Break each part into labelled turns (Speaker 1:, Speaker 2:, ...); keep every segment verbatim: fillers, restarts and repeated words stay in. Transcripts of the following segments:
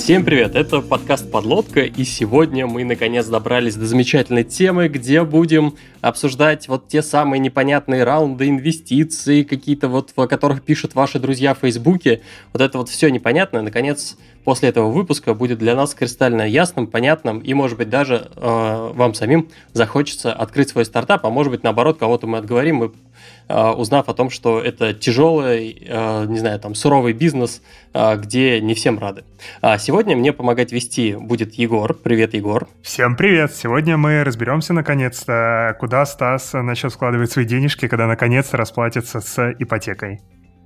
Speaker 1: Всем привет, это подкаст «Подлодка», и сегодня мы наконец добрались до замечательной темы, где будем обсуждать вот те самые непонятные раунды инвестиций, какие-то вот, о которых пишут ваши друзья в Фейсбуке. Вот это вот все непонятное, наконец, после этого выпуска будет для нас кристально ясным, понятным, и, может быть, даже э, вам самим захочется открыть свой стартап, а может быть, наоборот, кого-то мы отговорим, и, э, узнав о том, что это тяжелый, э, не знаю, там, суровый бизнес, э, где не всем рады. А сегодня мне помогать вести будет Егор. Привет, Егор.
Speaker 2: Всем привет! Сегодня мы разберемся, наконец-то, куда Стас начнет складывать свои денежки, когда наконец-то расплатится с ипотекой.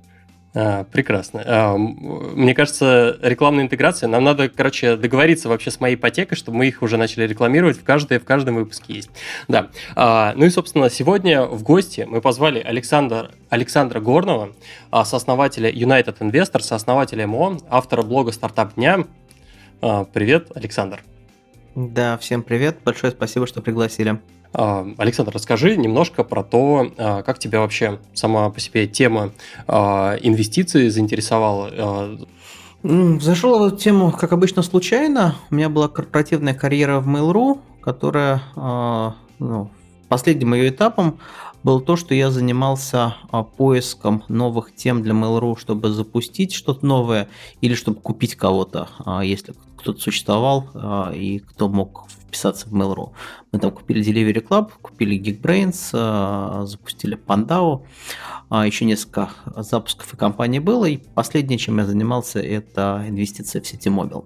Speaker 1: А, прекрасно. А, мне кажется, рекламная интеграция, нам надо, короче, договориться вообще с моей ипотекой, чтобы мы их уже начали рекламировать, в, каждой, в каждом выпуске есть. Да. А, ну и, собственно, сегодня в гости мы позвали Александра, Александра Горного, сооснователя United Investor, сооснователя эм о, автора блога «Стартап дня». А, привет, Александр.
Speaker 3: Да, всем привет, большое спасибо, что пригласили.
Speaker 1: Александр, расскажи немножко про то, как тебя вообще сама по себе тема инвестиций заинтересовала.
Speaker 3: Зашел в эту тему, как обычно, случайно. У меня была корпоративная карьера в Mail.ru, которая, ну, последним ее этапом было то, что я занимался поиском новых тем для Mail.ru, чтобы запустить что-то новое или чтобы купить кого-то, если кто-то существовал и кто мог вписаться в Mail.ru. Мы там купили Delivery Club, купили Geekbrains, запустили Pandao, еще несколько запусков и компаний было, и последнее, чем я занимался, это инвестиции в Ситимобил.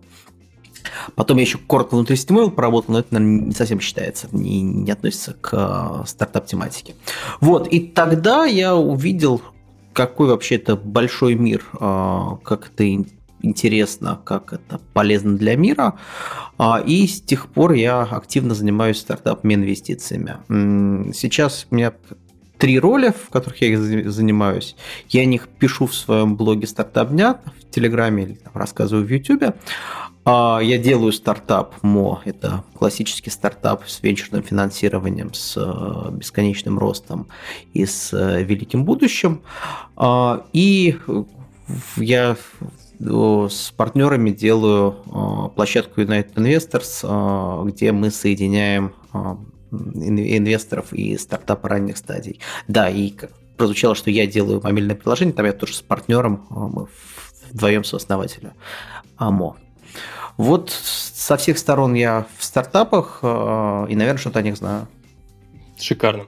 Speaker 3: Потом я еще коротко внутри Ситимобил поработал, но это, наверное, не совсем считается, не, не относится к стартап-тематике. Вот, и тогда я увидел, какой вообще это большой мир, как это интересно, как это полезно для мира, и с тех пор я активно занимаюсь стартапами инвестициями. Сейчас у меня три роли, в которых я занимаюсь. Я о них пишу в своем блоге «Стартап дня», в Телеграме или там, рассказываю в Ютубе. Я делаю стартап эм о, это классический стартап с венчурным финансированием, с бесконечным ростом и с великим будущим. И я с партнерами делаю площадку United Investors, где мы соединяем инвесторов и стартапы ранних стадий. Да, и как прозвучало, что я делаю мобильное приложение, там я тоже с партнером, мы вдвоем сооснователи эм о. Вот со всех сторон я в стартапах, и, наверное, что-то о них знаю.
Speaker 1: Шикарно.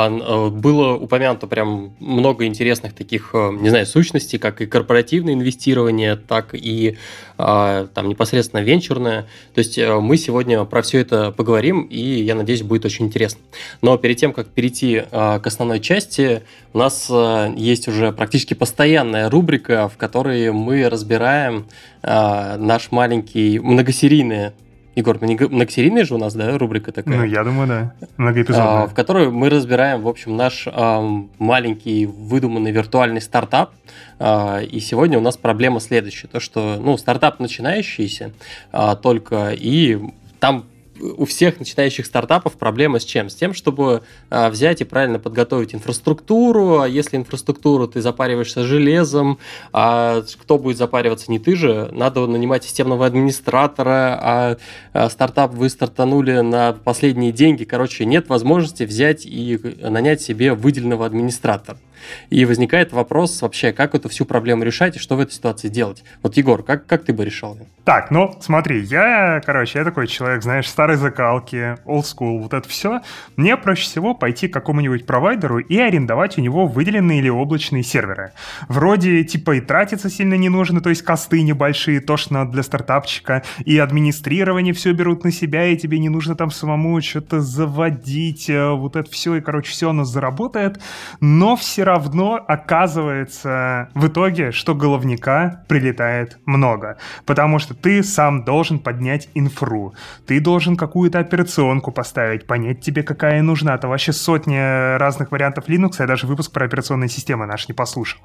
Speaker 1: Было упомянуто прям много интересных таких, не знаю, сущностей, как и корпоративное инвестирование, так и там непосредственно венчурное. То есть мы сегодня про все это поговорим, и я надеюсь, будет очень интересно. Но перед тем, как перейти к основной части, у нас есть уже практически постоянная рубрика, в которой мы разбираем наш маленький многосерийный. Егор, многосерийная же у нас, да, рубрика такая?
Speaker 2: Ну, я думаю, да. Многоэпизодная.
Speaker 1: В которой мы разбираем, в общем, наш э, маленький выдуманный виртуальный стартап. Э, и сегодня у нас проблема следующая. То, что, ну, стартап начинающийся э, только, и там у всех начинающих стартапов проблема с чем? С тем, чтобы а, взять и правильно подготовить инфраструктуру, а если инфраструктуру ты запариваешься железом, а кто будет запариваться, не ты же, надо нанимать системного администратора, а, а стартап вы стартанули на последние деньги, короче, нет возможности взять и нанять себе выделенного администратора. И возникает вопрос вообще, как эту всю проблему решать и что в этой ситуации делать. Вот, Егор, как, как ты бы решал?
Speaker 2: Так, ну, смотри, я, короче, я такой человек, знаешь, старой закалки, old school, вот это все. Мне проще всего пойти к какому-нибудь провайдеру и арендовать у него выделенные или облачные серверы. Вроде, типа, и тратиться сильно не нужно, то есть косты небольшие, то, что надо для стартапчика, и администрирование все берут на себя, и тебе не нужно там самому что-то заводить, вот это все, и, короче, все оно заработает, но все равно равно оказывается в итоге, что головника прилетает много. Потому что ты сам должен поднять инфру. Ты должен какую-то операционку поставить, понять тебе, какая нужна. Это вообще сотня разных вариантов Linux. Я даже выпуск про операционные системы наш не послушал.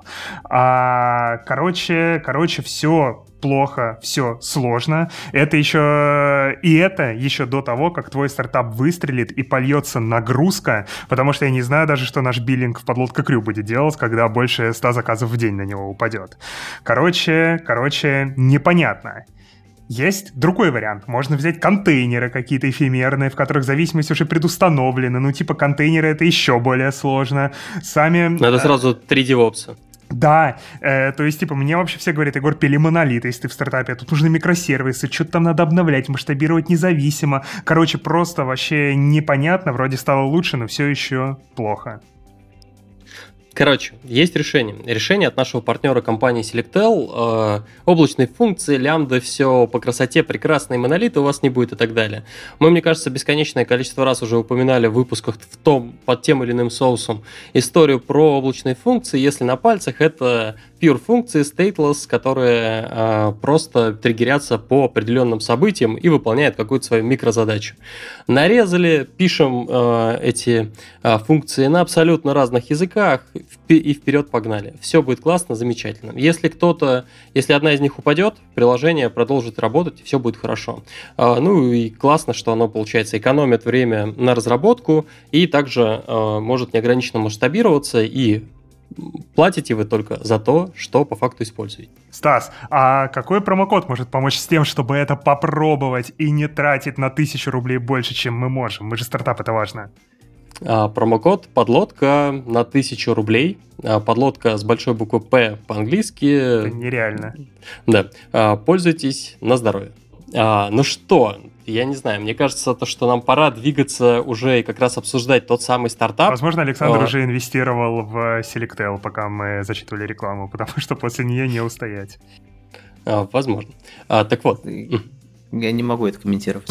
Speaker 2: А, короче, короче, все плохо, все сложно. Это еще... И это еще до того, как твой стартап выстрелит и польется нагрузка, потому что я не знаю даже, что наш биллинг в Подлодка Крю будет делать, когда больше ста заказов в день на него упадет. Короче, короче, непонятно. Есть другой вариант. Можно взять контейнеры какие-то эфемерные, в которых зависимость уже предустановлена. Ну, типа контейнеры — это еще более сложно. Сами...
Speaker 1: Надо сразу три девопса.
Speaker 2: Да, э, то есть, типа, мне вообще все говорят: Егор, пили монолит, если ты в стартапе, тут нужны микросервисы, что-то там надо обновлять, масштабировать независимо. Короче, просто вообще непонятно, вроде стало лучше, но все еще плохо.
Speaker 1: Короче, есть решение. Решение от нашего партнера компании Selectel. Э, облачные функции, лямбда, все по красоте, прекрасные монолиты у вас не будет и так далее. Мы, мне кажется, бесконечное количество раз уже упоминали в выпусках в том, под тем или иным соусом историю про облачные функции. Если на пальцах, это pure функции, stateless, которые э, просто триггерятся по определенным событиям и выполняют какую-то свою микрозадачу. Нарезали, пишем э, эти э, функции на абсолютно разных языках, и вперед погнали. Все будет классно, замечательно. Если кто-то, если одна из них упадет, приложение продолжит работать, и все будет хорошо. Ну и классно, что оно, получается, экономит время на разработку и также может неограниченно масштабироваться, и платите вы только за то, что по факту используете.
Speaker 2: Стас, а какой промокод может помочь с тем, чтобы это попробовать и не тратить на тысячу рублей больше, чем мы можем? Мы же стартап, это важно.
Speaker 1: А, промокод подлодка на тысячу рублей. А, подлодка с большой буквы П по-английски.
Speaker 2: Это нереально.
Speaker 1: Да. А, пользуйтесь на здоровье. А, ну что, я не знаю, мне кажется, то, что нам пора двигаться уже и как раз обсуждать тот самый стартап.
Speaker 2: Возможно, Александр
Speaker 1: а...
Speaker 2: уже инвестировал в Selectel, пока мы зачитывали рекламу, потому что после нее не устоять.
Speaker 1: А, возможно. А, так вот.
Speaker 3: Я не могу это комментировать.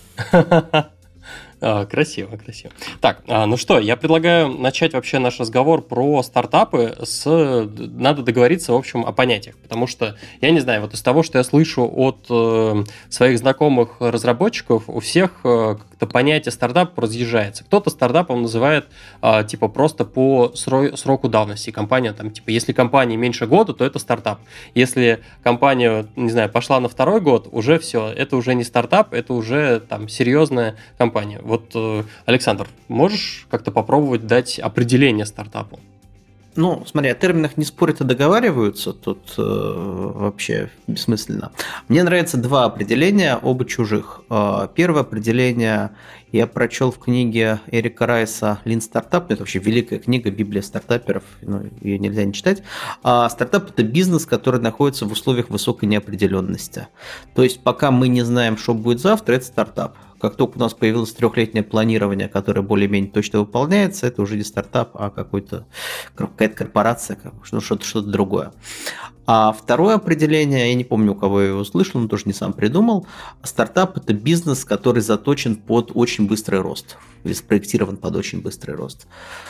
Speaker 1: А, красиво, красиво. Так, а, ну что, я предлагаю начать вообще наш разговор про стартапы с... Надо договориться, в общем, о понятиях, потому что, я не знаю, вот из того, что я слышу от э, своих знакомых разработчиков, у всех э, как-то понятие стартапа разъезжается. Кто-то стартапом называет э, типа просто по сро- сроку давности. Компания там, типа, если компании меньше года, то это стартап. Если компания, не знаю, пошла на второй год, уже все, это уже не стартап, это уже там серьезная компания. Вот, Александр, можешь как-то попробовать дать определение стартапу?
Speaker 3: Ну, смотри, о терминах не спорят и договариваются, тут э, вообще бессмысленно. Мне нравятся два определения, оба чужих. Э, первое определение я прочел в книге Эрика Райса «Lean Startup», это вообще великая книга, библия стартаперов, ну, ее нельзя не читать. А стартап – это бизнес, который находится в условиях высокой неопределенности. То есть, пока мы не знаем, что будет завтра, это стартап. Как только у нас появилось трехлетнее планирование, которое более-менее точно выполняется, это уже не стартап, а какой-то, какая-то корпорация, ну, что-то, что-то другое. А второе определение, я не помню, у кого я его услышал, но тоже не сам придумал. Стартап – это бизнес, который заточен под очень быстрый рост, или спроектирован под очень быстрый рост.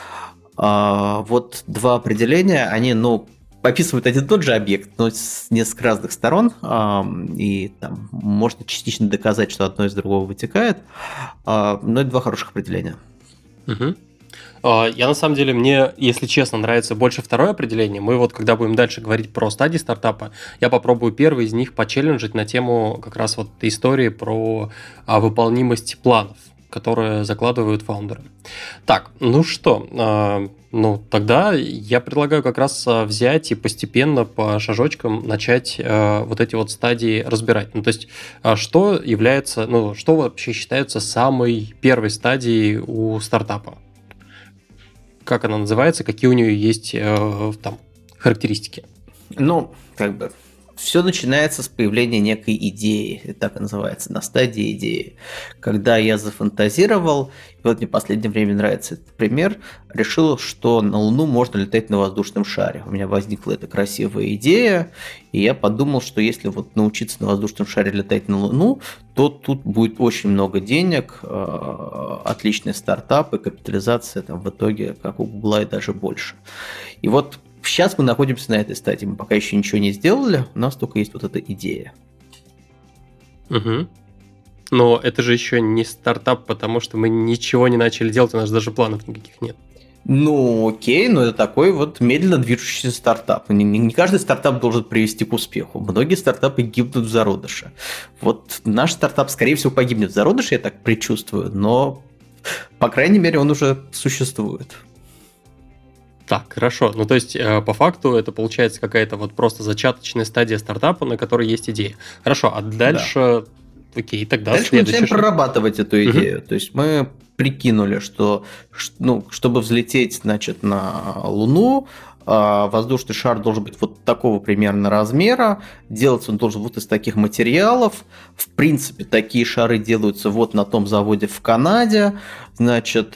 Speaker 3: А вот два определения, они, ну, описывают один и тот же объект, но с несколько разных сторон, и там можно частично доказать, что одно из другого вытекает, но это два хороших определения.
Speaker 1: Угу. Я, на самом деле, мне, если честно, нравится больше второе определение. Мы вот, когда будем дальше говорить про стадии стартапа, я попробую первый из них почелленджить на тему как раз вот истории про выполнимость планов, которые закладывают фаундеры. Так, ну что, ну тогда я предлагаю как раз взять и постепенно по шажочкам начать вот эти вот стадии разбирать. Ну то есть, что является, ну что вообще считается самой первой стадией у стартапа? Как она называется, какие у нее есть там характеристики?
Speaker 3: Ну, как бы... Все начинается с появления некой идеи, это так и называется, на стадии идеи. Когда я зафантазировал, и вот мне в последнее время нравится этот пример, решил, что на Луну можно летать на воздушном шаре. У меня возникла эта красивая идея, и я подумал, что если вот научиться на воздушном шаре летать на Луну, то тут будет очень много денег, отличный стартап и капитализация там в итоге как у Гугла и даже больше. И вот сейчас мы находимся на этой стадии, мы пока еще ничего не сделали, у нас только есть вот эта идея.
Speaker 1: Угу. Но это же еще не стартап, потому что мы ничего не начали делать, у нас даже планов никаких нет.
Speaker 3: Ну, окей, но это такой вот медленно движущийся стартап. Не, не каждый стартап должен привести к успеху. Многие стартапы гибнут в зародыше. Вот наш стартап, скорее всего, погибнет в зародыше, я так предчувствую, но, по крайней мере, он уже существует.
Speaker 1: Так, хорошо. Ну, то есть, э, по факту, это получается какая-то вот просто зачаточная стадия стартапа, на которой есть идея. Хорошо, а дальше... Да. Окей, тогда
Speaker 3: дальше мы начинаем
Speaker 1: шаг.
Speaker 3: прорабатывать эту идею.
Speaker 1: Угу.
Speaker 3: То есть, мы прикинули, что, ну, чтобы взлететь, значит, на Луну, воздушный шар должен быть вот такого примерно размера, делаться он должен вот из таких материалов. В принципе, такие шары делаются вот на том заводе в Канаде. Значит,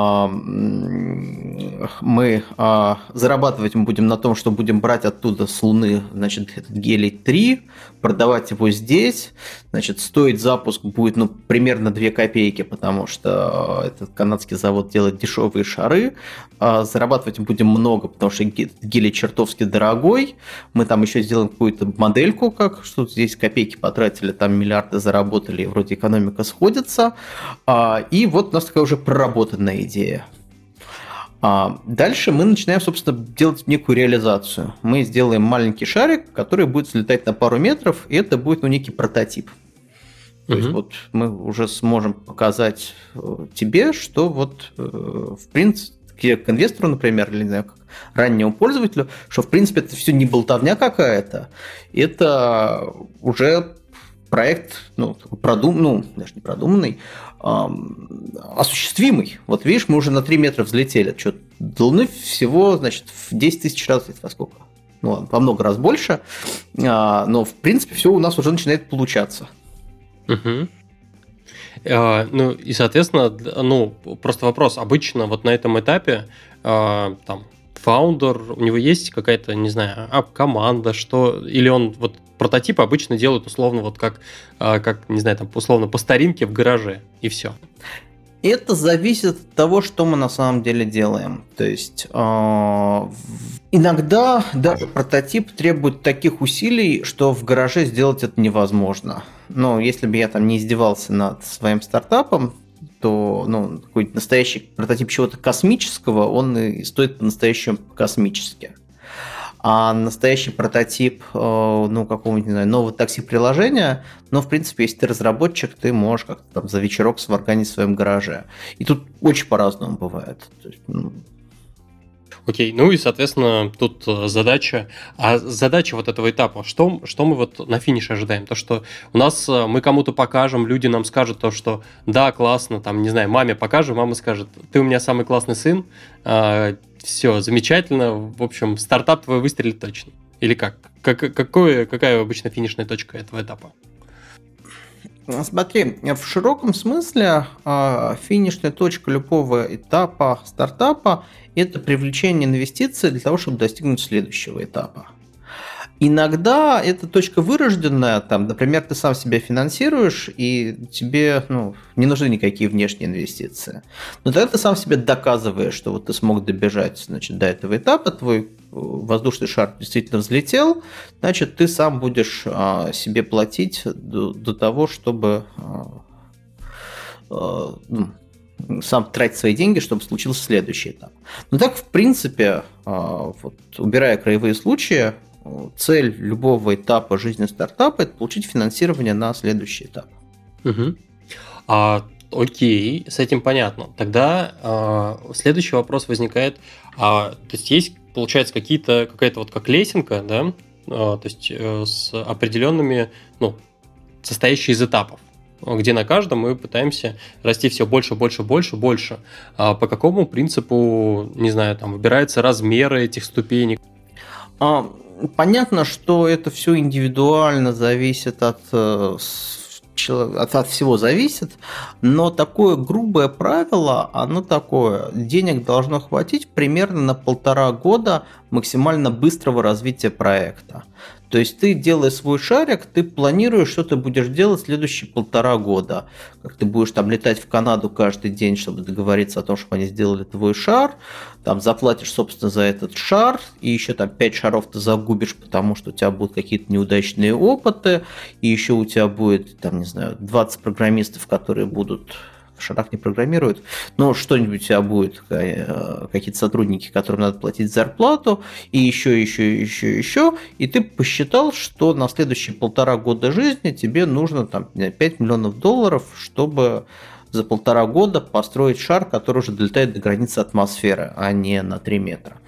Speaker 3: мы зарабатывать мы будем на том, что будем брать оттуда с Луны, значит, этот гелий три, продавать его здесь. Значит, стоить запуск будет, ну, примерно две копейки, потому что этот канадский завод делает дешевые шары. Зарабатывать мы будем много, потому что гелий чертовски дорогой. Мы там еще сделаем какую-то модельку, как что здесь копейки потратили, там миллиарды заработали, и вроде экономика сходится. И вот у нас такая уже проработанная идея. Дальше мы начинаем, собственно, делать некую реализацию. Мы сделаем маленький шарик, который будет взлетать на пару метров, и это будет, ну, некий прототип. То mm-hmm. есть вот мы уже сможем показать тебе, что вот в принципе к инвестору, например, или не знаю, как раннему пользователю, что в принципе это все не болтовня какая-то, это уже проект, ну, продум, ну, даже не продуманный, эм, осуществимый. Вот видишь, мы уже на три метра взлетели. Что, до Луны всего, значит, в десять тысяч раз, во сколько? Ну ладно, во много раз больше, а, но в принципе все у нас уже начинает получаться.
Speaker 1: Угу. А, ну и, соответственно, ну, просто вопрос. Обычно вот на этом этапе а, там фаундер, у него есть какая-то, не знаю, команда, что, или он вот прототипы обычно делают условно вот как, как, не знаю, там условно по старинке в гараже, и все.
Speaker 3: Это зависит от того, что мы на самом деле делаем. То есть э, иногда даже прототип требует таких усилий, что в гараже сделать это невозможно. Но если бы я там не издевался над своим стартапом, то, ну, какой-то настоящий прототип чего-то космического, он и стоит по-настоящему космически. А настоящий прототип, ну, какого-нибудь, не знаю, нового такси-приложения, ну, в принципе, если ты разработчик, ты можешь как-то там за вечерок сварганить в своем гараже. И тут очень по-разному бывает. То есть, ну...
Speaker 1: Окей, ну и, соответственно, тут задача, а задача вот этого этапа, что, что мы вот на финише ожидаем? То, что у нас мы кому-то покажем, люди нам скажут то, что да, классно, там, не знаю, маме покажем, мама скажет, ты у меня самый классный сын, все, замечательно, в общем, стартап твой выстрелит точно. Или как? как какое, какая обычно финишная точка этого этапа?
Speaker 3: Смотри, в широком смысле финишная точка любого этапа стартапа – это привлечение инвестиций для того, чтобы достигнуть следующего этапа. Иногда эта точка вырожденная, там, например, ты сам себя финансируешь, и тебе, ну, не нужны никакие внешние инвестиции. Но тогда ты сам себе доказываешь, что вот ты смог добежать, значит, до этого этапа, твой воздушный шар действительно взлетел, значит, ты сам будешь а, себе платить до, до того, чтобы а, а, ну, сам тратить свои деньги, чтобы случился следующий этап. Но так, в принципе, а, вот, убирая краевые случаи, цель любого этапа жизни стартапа – это получить финансирование на следующий этап.
Speaker 1: Угу. А, окей, с этим понятно. Тогда а, следующий вопрос возникает. А, то есть есть, получается, какие-то, какая-то вот как лесенка, да, а, то есть э, с определенными, ну, состоящей из этапов, где на каждом мы пытаемся расти все больше, больше, больше, больше. А по какому принципу, не знаю, там выбираются размеры этих ступенек?
Speaker 3: А, понятно, что это все индивидуально зависит от, от, от всего зависит, но такое грубое правило, оно такое: денег должно хватить примерно на полтора года максимально быстрого развития проекта. То есть ты, делая свой шарик, ты планируешь, что ты будешь делать следующие полтора года. Как ты будешь там летать в Канаду каждый день, чтобы договориться о том, чтобы они сделали твой шар. Там заплатишь, собственно, за этот шар, и еще там пять шаров ты загубишь, потому что у тебя будут какие-то неудачные опыты, и еще у тебя будет, там, не знаю, двадцать программистов, которые будут... в шарах не программируют, но что-нибудь у тебя будет, какие-то сотрудники, которым надо платить зарплату, и еще, еще, еще, еще, и ты посчитал, что на следующие полтора года жизни тебе нужно там пять миллионов долларов, чтобы за полтора года построить шар, который уже долетает до границы атмосферы, а не на три метра.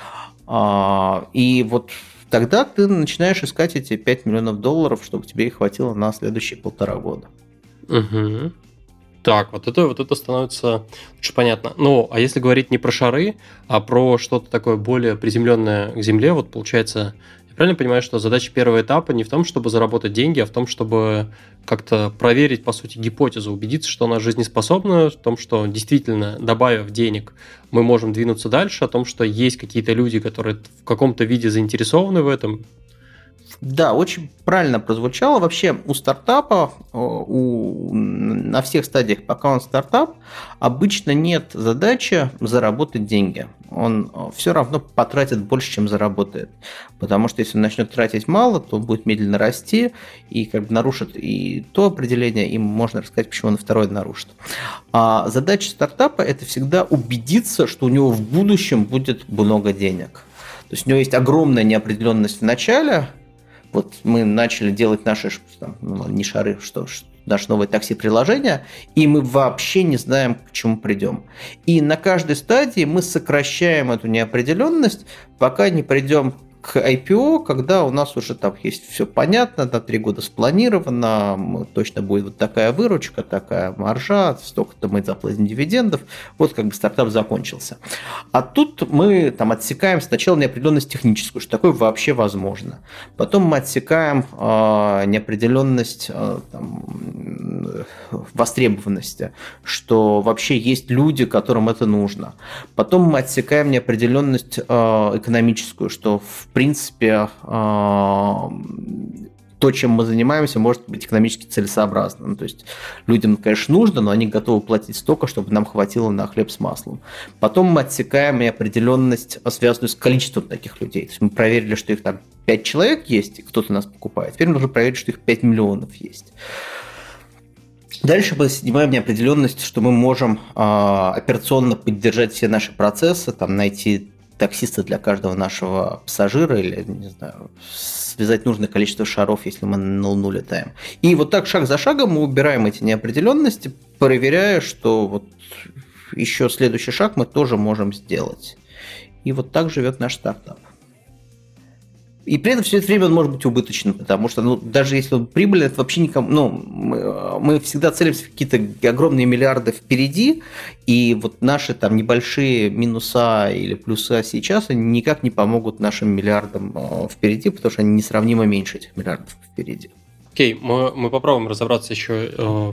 Speaker 3: И вот тогда ты начинаешь искать эти пять миллионов долларов, чтобы тебе их хватило на следующие полтора года.
Speaker 1: Угу. Так, вот это, вот это становится лучше понятно. Ну, а если говорить не про шары, а про что-то такое более приземленное к Земле, вот получается, я правильно понимаю, что задача первого этапа не в том, чтобы заработать деньги, а в том, чтобы как-то проверить, по сути, гипотезу, убедиться, что она жизнеспособна, в том, что действительно, добавив денег, мы можем двинуться дальше, о том, что есть какие-то люди, которые в каком-то виде заинтересованы в этом.
Speaker 3: Да, очень правильно прозвучало. Вообще у стартапа, у, на всех стадиях, пока он стартап, обычно нет задачи заработать деньги. Он все равно потратит больше, чем заработает. Потому что если он начнет тратить мало, то он будет медленно расти и как бы нарушит и то определение, и можно рассказать, почему он второе нарушит. А задача стартапа – это всегда убедиться, что у него в будущем будет много денег. То есть у него есть огромная неопределенность в начале. Вот мы начали делать наши, там, ну, не шары, что, наше новое такси-приложение, и мы вообще не знаем, к чему придем. И на каждой стадии мы сокращаем эту неопределенность, пока не придем к ай пи о, когда у нас уже там есть все понятно, на три года спланировано, точно будет вот такая выручка, такая маржа, столько-то мы заплатим дивидендов, вот как бы стартап закончился. А тут мы там отсекаем сначала неопределенность техническую, что такое вообще возможно. Потом мы отсекаем э, неопределенность э, там, востребованности, что вообще есть люди, которым это нужно. Потом мы отсекаем неопределенность э, экономическую, что в В принципе, то, чем мы занимаемся, может быть экономически целесообразным. То есть людям, конечно, нужно, но они готовы платить столько, чтобы нам хватило на хлеб с маслом. Потом мы отсекаем неопределенность, связанную с количеством таких людей. То есть мы проверили, что их там пять человек есть, и кто-то нас покупает. Теперь мы должны проверить, что их пять миллионов есть. Дальше мы снимаем неопределенность, что мы можем операционно поддержать все наши процессы, там, найти таксиста для каждого нашего пассажира или, не знаю, связать нужное количество шаров, если мы на Луну летаем. И вот так шаг за шагом мы убираем эти неопределенности, проверяя, что вот еще следующий шаг мы тоже можем сделать. И вот так живет наш стартап. И при этом все это время он может быть убыточным, потому что ну, даже если он прибыльный, это вообще никому... Ну, мы, мы всегда целимся в какие-то огромные миллиарды впереди, и вот наши там небольшие минуса или плюса сейчас они никак не помогут нашим миллиардам впереди, потому что они несравнимо меньше этих миллиардов впереди.
Speaker 1: Окей, okay, мы, мы попробуем разобраться еще э,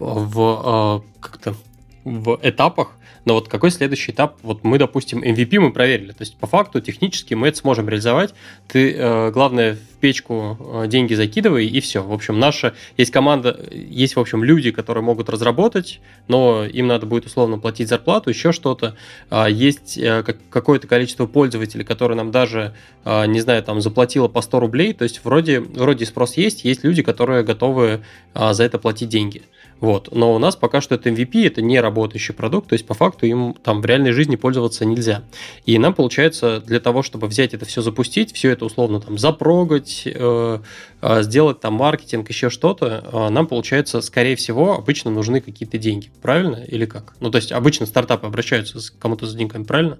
Speaker 1: в, э, как-то в этапах. Но вот какой следующий этап? Вот мы, допустим, эм ви пи мы проверили. То есть, по факту, технически мы это сможем реализовать. Ты, э, главное, в печку э, деньги закидывай, и все. В общем, наша есть команда, есть, в общем, люди, которые могут разработать, но им надо будет условно платить зарплату, еще что-то. Э, есть э, как, какое-то количество пользователей, которые нам даже, э, не знаю, там, заплатило по сто рублей. То есть, вроде, вроде спрос есть, есть люди, которые готовы э, за это платить деньги. Вот. Но у нас пока что это эм ви пи, это не работающий продукт, то есть по факту им там в реальной жизни пользоваться нельзя. И нам получается для того, чтобы взять это все запустить, все это условно там запрогать, э, э, сделать там маркетинг, еще что-то, э, нам получается, скорее всего, обычно нужны какие-то деньги, правильно или как? Ну то есть обычно стартапы обращаются к кому-то за деньгами, правильно?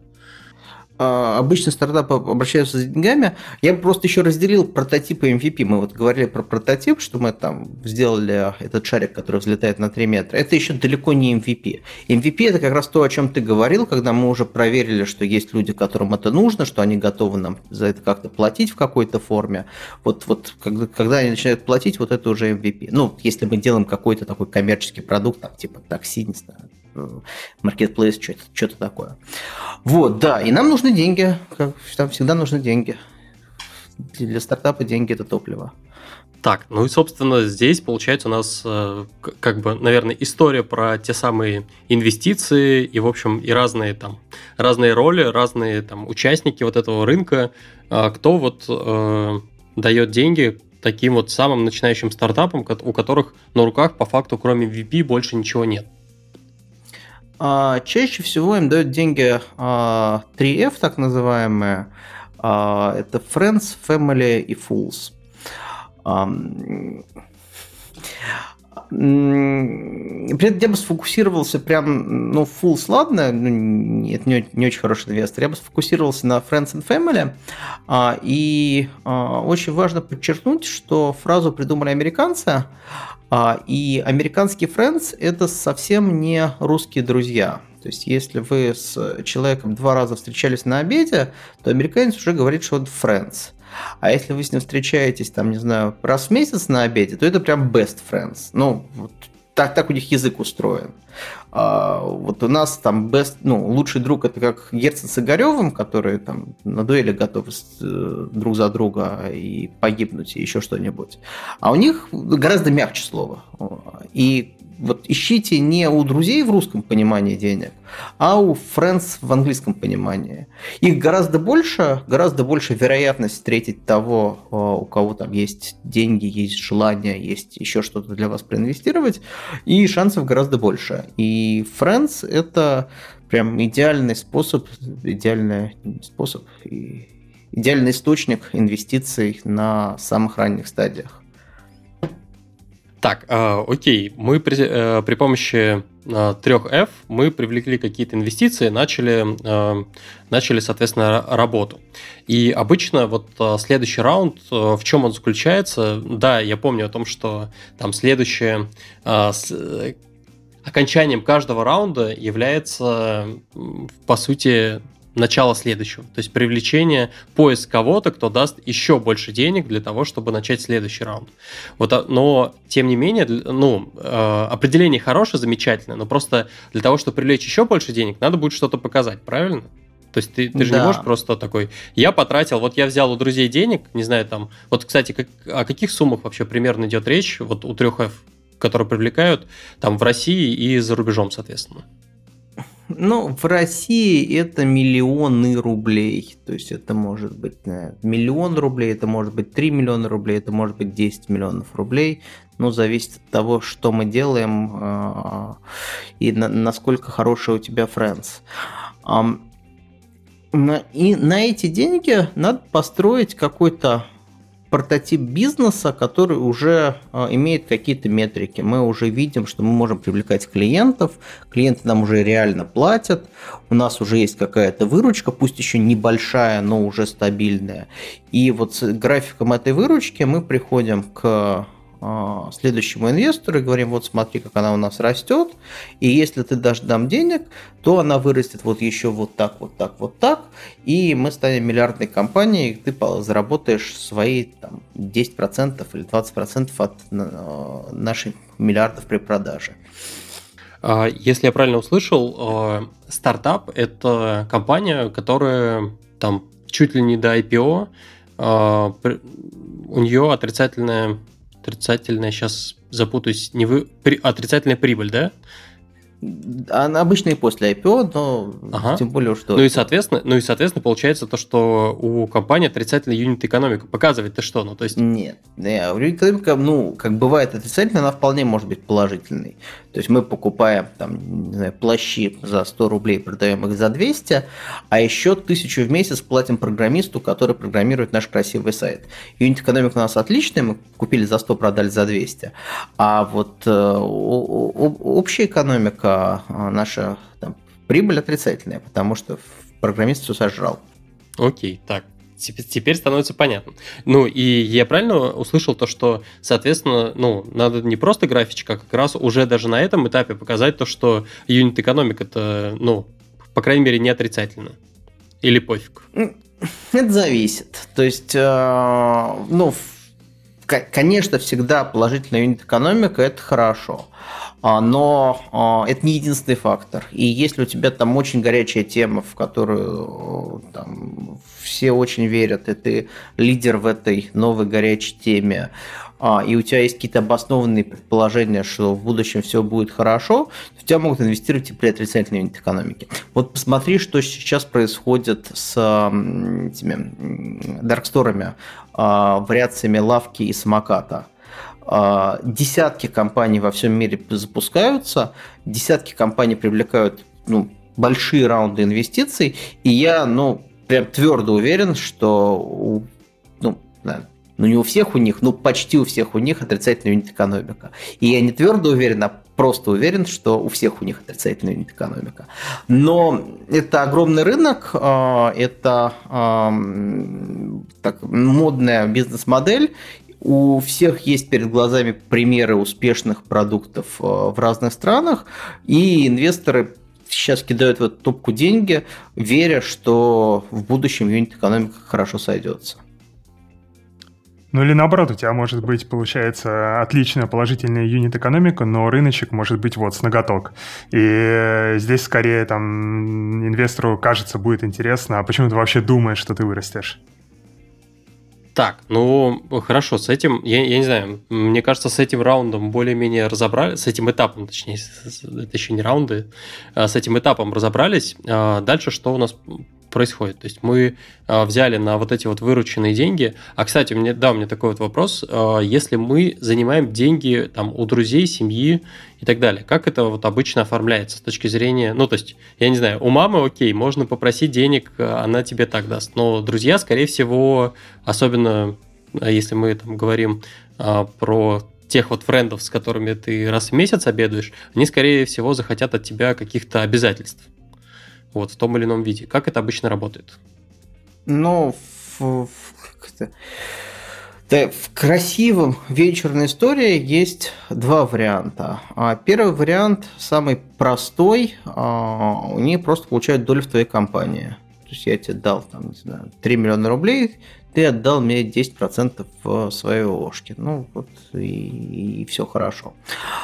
Speaker 3: Обычно стартапы обращаются за деньгами. Я бы просто еще разделил прототипы эм ви пи. Мы вот говорили про прототип, что мы там сделали этот шарик, который взлетает на три метра. Это еще далеко не эм ви пи. эм ви пи – это как раз то, о чем ты говорил, когда мы уже проверили, что есть люди, которым это нужно, что они готовы нам за это как-то платить в какой-то форме. Вот, вот когда, когда они начинают платить, вот это уже эм ви пи. Ну, если мы делаем какой-то такой коммерческий продукт, там, типа такси, не знаю, маркетплейс, что-то, что-то такое. Вот, да, и нам нужны деньги, там всегда нужны деньги. Для стартапа деньги – это топливо.
Speaker 1: Так, ну и, собственно, здесь получается у нас, как бы, наверное, история про те самые инвестиции и, в общем, и разные там, разные роли, разные там участники вот этого рынка, кто вот э, дает деньги таким вот самым начинающим стартапам, у которых на руках по факту кроме эм ви пи больше ничего нет.
Speaker 3: Чаще всего им дают деньги три эф, так называемые. Это Friends, Family и Fools. При этом я бы сфокусировался прям, ну, full ладно, ну, это не, не очень хороший инвестор, я бы сфокусировался на Friends and Family, а, и а, очень важно подчеркнуть, что фразу придумали американцы, а, и американские Friends – это совсем не русские друзья. То есть, если вы с человеком два раза встречались на обеде, то американец уже говорит, что это Friends. А если вы с ним встречаетесь, там, не знаю, раз в месяц на обеде, то это прям best friends. Ну, вот так, так у них язык устроен. А, вот у нас там best, ну, лучший друг – это как Герцен с Игоревым, которые там на дуэли готовы с, друг за друга и погибнуть, и еще что-нибудь. А у них гораздо мягче слово. И вот ищите не у друзей в русском понимании денег, а у friends в английском понимании. Их гораздо больше, гораздо больше вероятность встретить того, у кого там есть деньги, есть желание, есть еще что-то для вас проинвестировать, и шансов гораздо больше. И friends – это прям идеальный способ, идеальный способ, идеальный источник инвестиций на самых ранних стадиях.
Speaker 1: Так, э, окей, мы при, э, при помощи э, трех эф мы привлекли какие-то инвестиции, начали, э, начали, соответственно, работу. И обычно вот э, следующий раунд, э, в чем он заключается? Да, я помню о том, что там следующее... Э, с, э, окончанием каждого раунда является, по сути, начало следующего. То есть привлечение, поиск кого-то, кто даст еще больше денег для того, чтобы начать следующий раунд. Вот, но, тем не менее, ну, определение хорошее, замечательное, но просто для того, чтобы привлечь еще больше денег, надо будет что-то показать, правильно? То есть ты, ты же да. не можешь просто такой, я потратил, вот я взял у друзей денег, не знаю, там, вот, кстати, как, о каких суммах вообще примерно идет речь, вот у трех эф, которые привлекают там в России и за рубежом, соответственно?
Speaker 3: Ну, в России это миллионы рублей. То есть это может быть наверное, миллион рублей, это может быть три миллиона рублей, это может быть десять миллионов рублей. Ну, зависит от того, что мы делаем э, и на, насколько хороший у тебя friends. Э, и на эти деньги надо построить какой-то прототип бизнеса, который уже э, имеет какие-то метрики. Мы уже видим, что мы можем привлекать клиентов, клиенты нам уже реально платят, у нас уже есть какая-то выручка, пусть еще небольшая, но уже стабильная. И вот с графиком этой выручки мы приходим к э, следующему инвестору и говорим, вот смотри, как она у нас растет, и если ты дашь нам денег, то она вырастет вот еще вот так, вот так, вот так, и мы станем миллиардной компанией, и ты заработаешь свои там, десять процентов или двадцать процентов от наших миллиардов при продаже.
Speaker 1: Если я правильно услышал, стартап – это компания, которая там чуть ли не до ай пи о, у нее отрицательная, отрицательная, сейчас запутаюсь, не вы, отрицательная прибыль, да?
Speaker 3: Она обычно и после ай пи о, но ага. тем более что...
Speaker 1: Ну и, соответственно, ну и, соответственно, получается то, что у компании отрицательная юнит-экономика. Показывает-то что? Ну, то есть...
Speaker 3: Нет. Юнит-экономика, ну, как бывает отрицательная, она вполне может быть положительной. То есть мы покупаем там, не знаю, плащи за сто рублей, продаем их за двести, а еще тысячу в месяц платим программисту, который программирует наш красивый сайт. Юнит-экономика у нас отличная, мы купили за сто, продали за двести. А вот э, общая экономика, наша там, прибыль отрицательная, потому что программист все сожрал.
Speaker 1: Окей, так. Теперь становится понятно. Ну, и я правильно услышал то, что, соответственно, ну, надо не просто графичка, а как раз уже даже на этом этапе показать то, что юнит-экономика-то, ну, по крайней мере, не отрицательна. Или пофиг?
Speaker 3: Это зависит. То есть, э, ну, конечно, всегда положительная юнит-экономика – это хорошо. Но это не единственный фактор. И если у тебя там очень горячая тема, в которую там, все очень верят, и ты лидер в этой новой горячей теме, и у тебя есть какие-то обоснованные предположения, что в будущем все будет хорошо, то тебя могут инвестировать и при отрицательной юнит экономике. Вот посмотри, что сейчас происходит с этими дарксторами, вариациями лавки и самоката. Десятки компаний во всем мире запускаются, десятки компаний привлекают ну, большие раунды инвестиций, и я ну, прям твердо уверен, что у ну, ну не у всех у них, но почти у всех у них отрицательная юнит-экономика. И я не твердо уверен, а просто уверен, что у всех у них отрицательная юнит-экономика. Но это огромный рынок, это так, модная бизнес-модель. У всех есть перед глазами примеры успешных продуктов в разных странах, и инвесторы сейчас кидают в эту топку деньги, веря, что в будущем юнит-экономика хорошо сойдется.
Speaker 2: Ну или наоборот, у тебя может быть, получается, отличная положительная юнит-экономика, но рыночек может быть вот с ноготок. И здесь скорее там инвестору кажется, будет интересно, а почему ты вообще думаешь, что ты вырастешь?
Speaker 1: Так, ну хорошо, с этим, я, я не знаю, мне кажется, с этим раундом более-менее разобрались, с этим этапом, точнее, это еще не раунды, с этим этапом разобрались. Дальше что у нас происходит? То есть мы взяли на вот эти вот вырученные деньги, а, кстати, у меня, да, у меня такой вот вопрос, если мы занимаем деньги там у друзей, семьи и так далее, как это вот обычно оформляется с точки зрения, ну, то есть, я не знаю, у мамы, окей, можно попросить денег, она тебе так даст, но друзья, скорее всего, особенно если мы там говорим а, про тех вот френдов, с которыми ты раз в месяц обедаешь, они, скорее всего, захотят от тебя каких-то обязательств. Вот, в том или ином виде. Как это обычно работает?
Speaker 3: Ну, в, в, да, в красивом венчурной истории есть два варианта. Первый вариант, самый простой, они просто получают долю в твоей компании. То есть я тебе дал там, не знаю, три миллиона рублей, ты отдал мне десять процентов в своей ООшке. Ну, вот и, и все хорошо.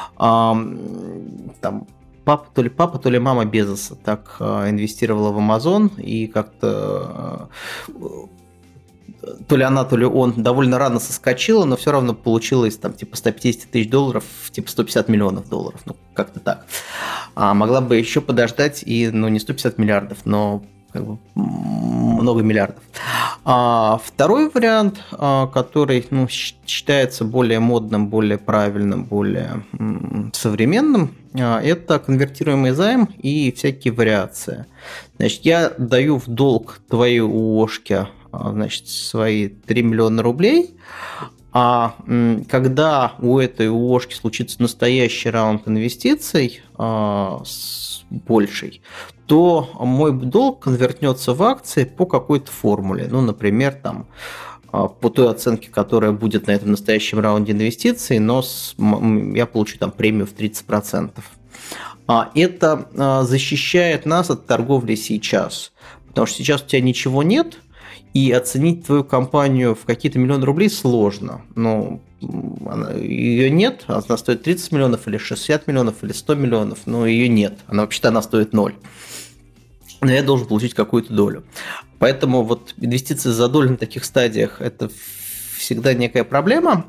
Speaker 3: Там Папа, то ли папа, то ли мама Безоса так э, инвестировала в Amazon, и как-то э, то ли она, то ли он довольно рано соскочила, но все равно получилось там типа сто пятьдесят тысяч долларов, типа сто пятьдесят миллионов долларов, ну как-то так. А могла бы еще подождать и, ну не сто пятьдесят миллиардов, но как бы много миллиардов. А второй вариант, который ну, считается более модным, более правильным, более м, современным, это конвертируемый займ и всякие вариации. Значит, я даю в долг твоей ООшке, значит, свои три миллиона рублей, а когда у этой ООшки случится настоящий раунд инвестиций а, с большей, то мой долг конвертнется в акции по какой-то формуле. Ну, например, там, по той оценке, которая будет на этом настоящем раунде инвестиций, но с, я получу там премию в тридцать процентов. Это защищает нас от торговли сейчас, потому что сейчас у тебя ничего нет, и оценить твою компанию в какие-то миллионы рублей сложно. Но ее нет, она стоит тридцать миллионов или шестьдесят миллионов или сто миллионов, но ее нет. Она вообще-то она стоит ноль. Но я должен получить какую-то долю. Поэтому вот инвестиции за долю на таких стадиях – это всегда некая проблема.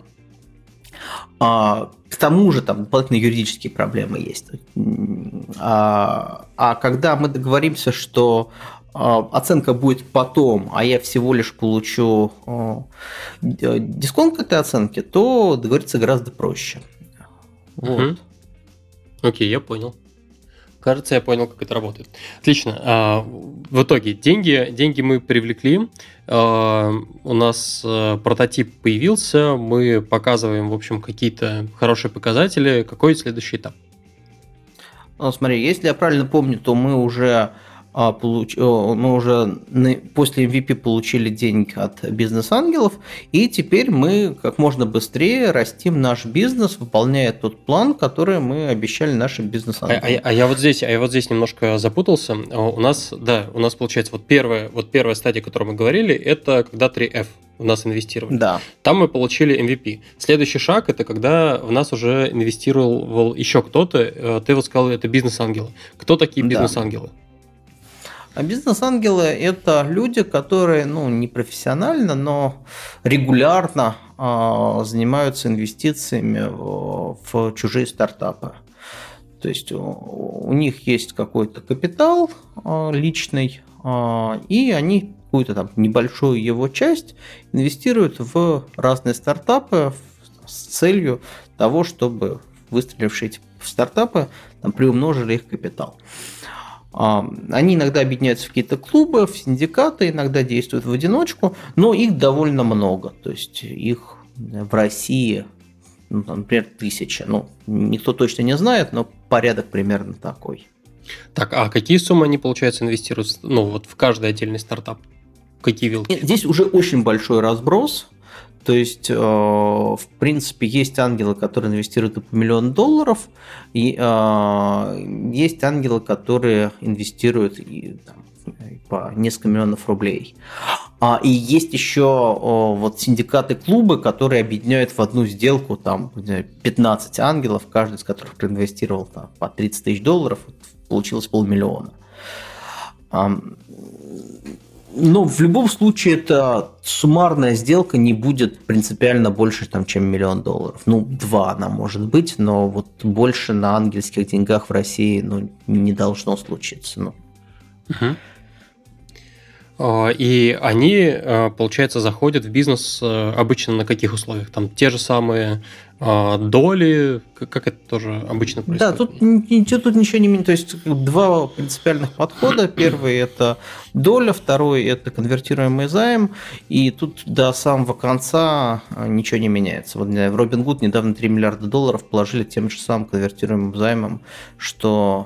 Speaker 3: А, к тому же там дополнительные юридические проблемы есть. А, а когда мы договоримся, что оценка будет потом, а я всего лишь получу дисконт к этой оценке, то договориться гораздо проще. Вот.
Speaker 1: Угу. Окей, я понял. Кажется, я понял, как это работает. Отлично. В итоге деньги, деньги мы привлекли, у нас прототип появился, мы показываем, в общем, какие-то хорошие показатели. Какой следующий этап?
Speaker 3: Ну, смотри, если я правильно помню, то мы уже Получ... мы уже после эм ви пи получили деньги от бизнес-ангелов, и теперь мы как можно быстрее растим наш бизнес, выполняя тот план, который мы обещали нашим бизнес-ангелам.
Speaker 1: А, а, а я вот здесь, а я вот здесь немножко запутался. У нас, да, у нас получается вот первая, вот первая стадия, о которой мы говорили, это когда три эф в нас инвестировали.
Speaker 3: Да.
Speaker 1: Там мы получили эм ви пи. Следующий шаг – это когда в нас уже инвестировал еще кто-то. Ты вот сказал, это бизнес-ангелы. Кто такие бизнес-ангелы? Да.
Speaker 3: А бизнес-ангелы – это люди, которые, ну, не профессионально, но регулярно э, занимаются инвестициями в, в чужие стартапы. То есть у, у них есть какой-то капитал э, личный, э, и они какую-то там небольшую его часть инвестируют в разные стартапы с целью того, чтобы выстрелившие эти стартапы там, приумножили их капитал. Они иногда объединяются в какие-то клубы, в синдикаты, иногда действуют в одиночку, но их довольно много. То есть их в России, ну, например, тысяча. Ну, никто точно не знает, но порядок примерно такой.
Speaker 1: Так, а какие суммы они, получается, инвестируют, ну, вот в каждый отдельный стартап? Какие вилки?
Speaker 3: Здесь уже очень большой разброс. То есть, в принципе, есть ангелы, которые инвестируют и по миллион долларов, и есть ангелы, которые инвестируют и, там, по несколько миллионов рублей. И есть еще вот синдикаты клубы, которые объединяют в одну сделку там, пятнадцать ангелов, каждый из которых проинвестировал там, по тридцать тысяч долларов, получилось полмиллиона. Но в любом случае эта суммарная сделка не будет принципиально больше, там, чем миллион долларов. Ну, два она может быть, но вот больше на ангельских деньгах в России ну, не должно случиться. Ну.
Speaker 1: Угу. И они, получается, заходят в бизнес обычно на каких условиях? Там те же самые доли, как это тоже обычно происходит?
Speaker 3: Да, тут, тут ничего не меняется. То есть два принципиальных подхода. Первый – это доля, второй – это конвертируемый займ. И тут до самого конца ничего не меняется. Вот в Robinhood недавно три миллиарда долларов положили тем же самым конвертируемым займом, что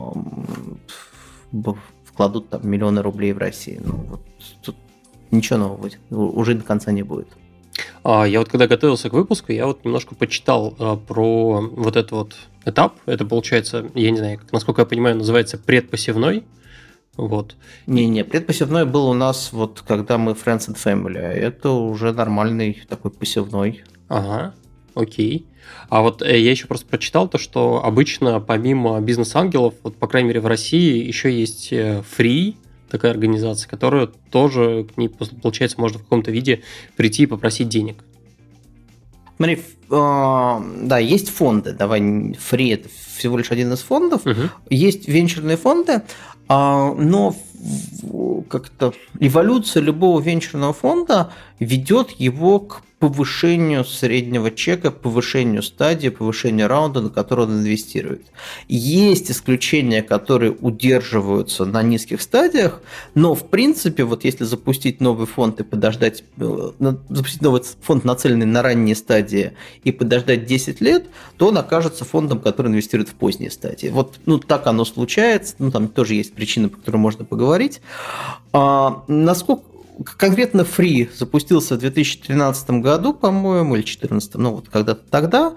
Speaker 3: э, вкладут там миллионы рублей в России. Ну, вот тут ничего нового уже до конца не будет.
Speaker 1: Я вот когда готовился к выпуску, я вот немножко почитал про вот этот вот этап. Это получается, я не знаю, насколько я понимаю, называется предпассивной. Вот.
Speaker 3: Не-не, предпассивной был у нас вот когда мы Friends and Family, а это уже нормальный такой пассивной.
Speaker 1: Ага, окей. А вот я еще просто прочитал то, что обычно помимо бизнес-ангелов, вот по крайней мере в России, еще есть Free, такая организация, которая тоже к ней, получается, можно в каком-то виде прийти и попросить денег.
Speaker 3: Смотри, э, да, есть фонды. Давай, Free – это всего лишь один из фондов. Угу. Есть венчурные фонды, э, но как-то эволюция любого венчурного фонда ведет его к повышению среднего чека, повышению стадии, повышению раунда, на который он инвестирует. Есть исключения, которые удерживаются на низких стадиях, но в принципе, вот если запустить новый фонд и подождать, запустить новый фонд, нацеленный на ранние стадии, и подождать десять лет, то он окажется фондом, который инвестирует в поздние стадии. Вот ну, так оно случается, ну, там тоже есть причины, по которым можно поговорить. А, насколько конкретно Free запустился в две тысячи тринадцатом году, по-моему, или две тысячи четырнадцатом, ну вот когда-то тогда.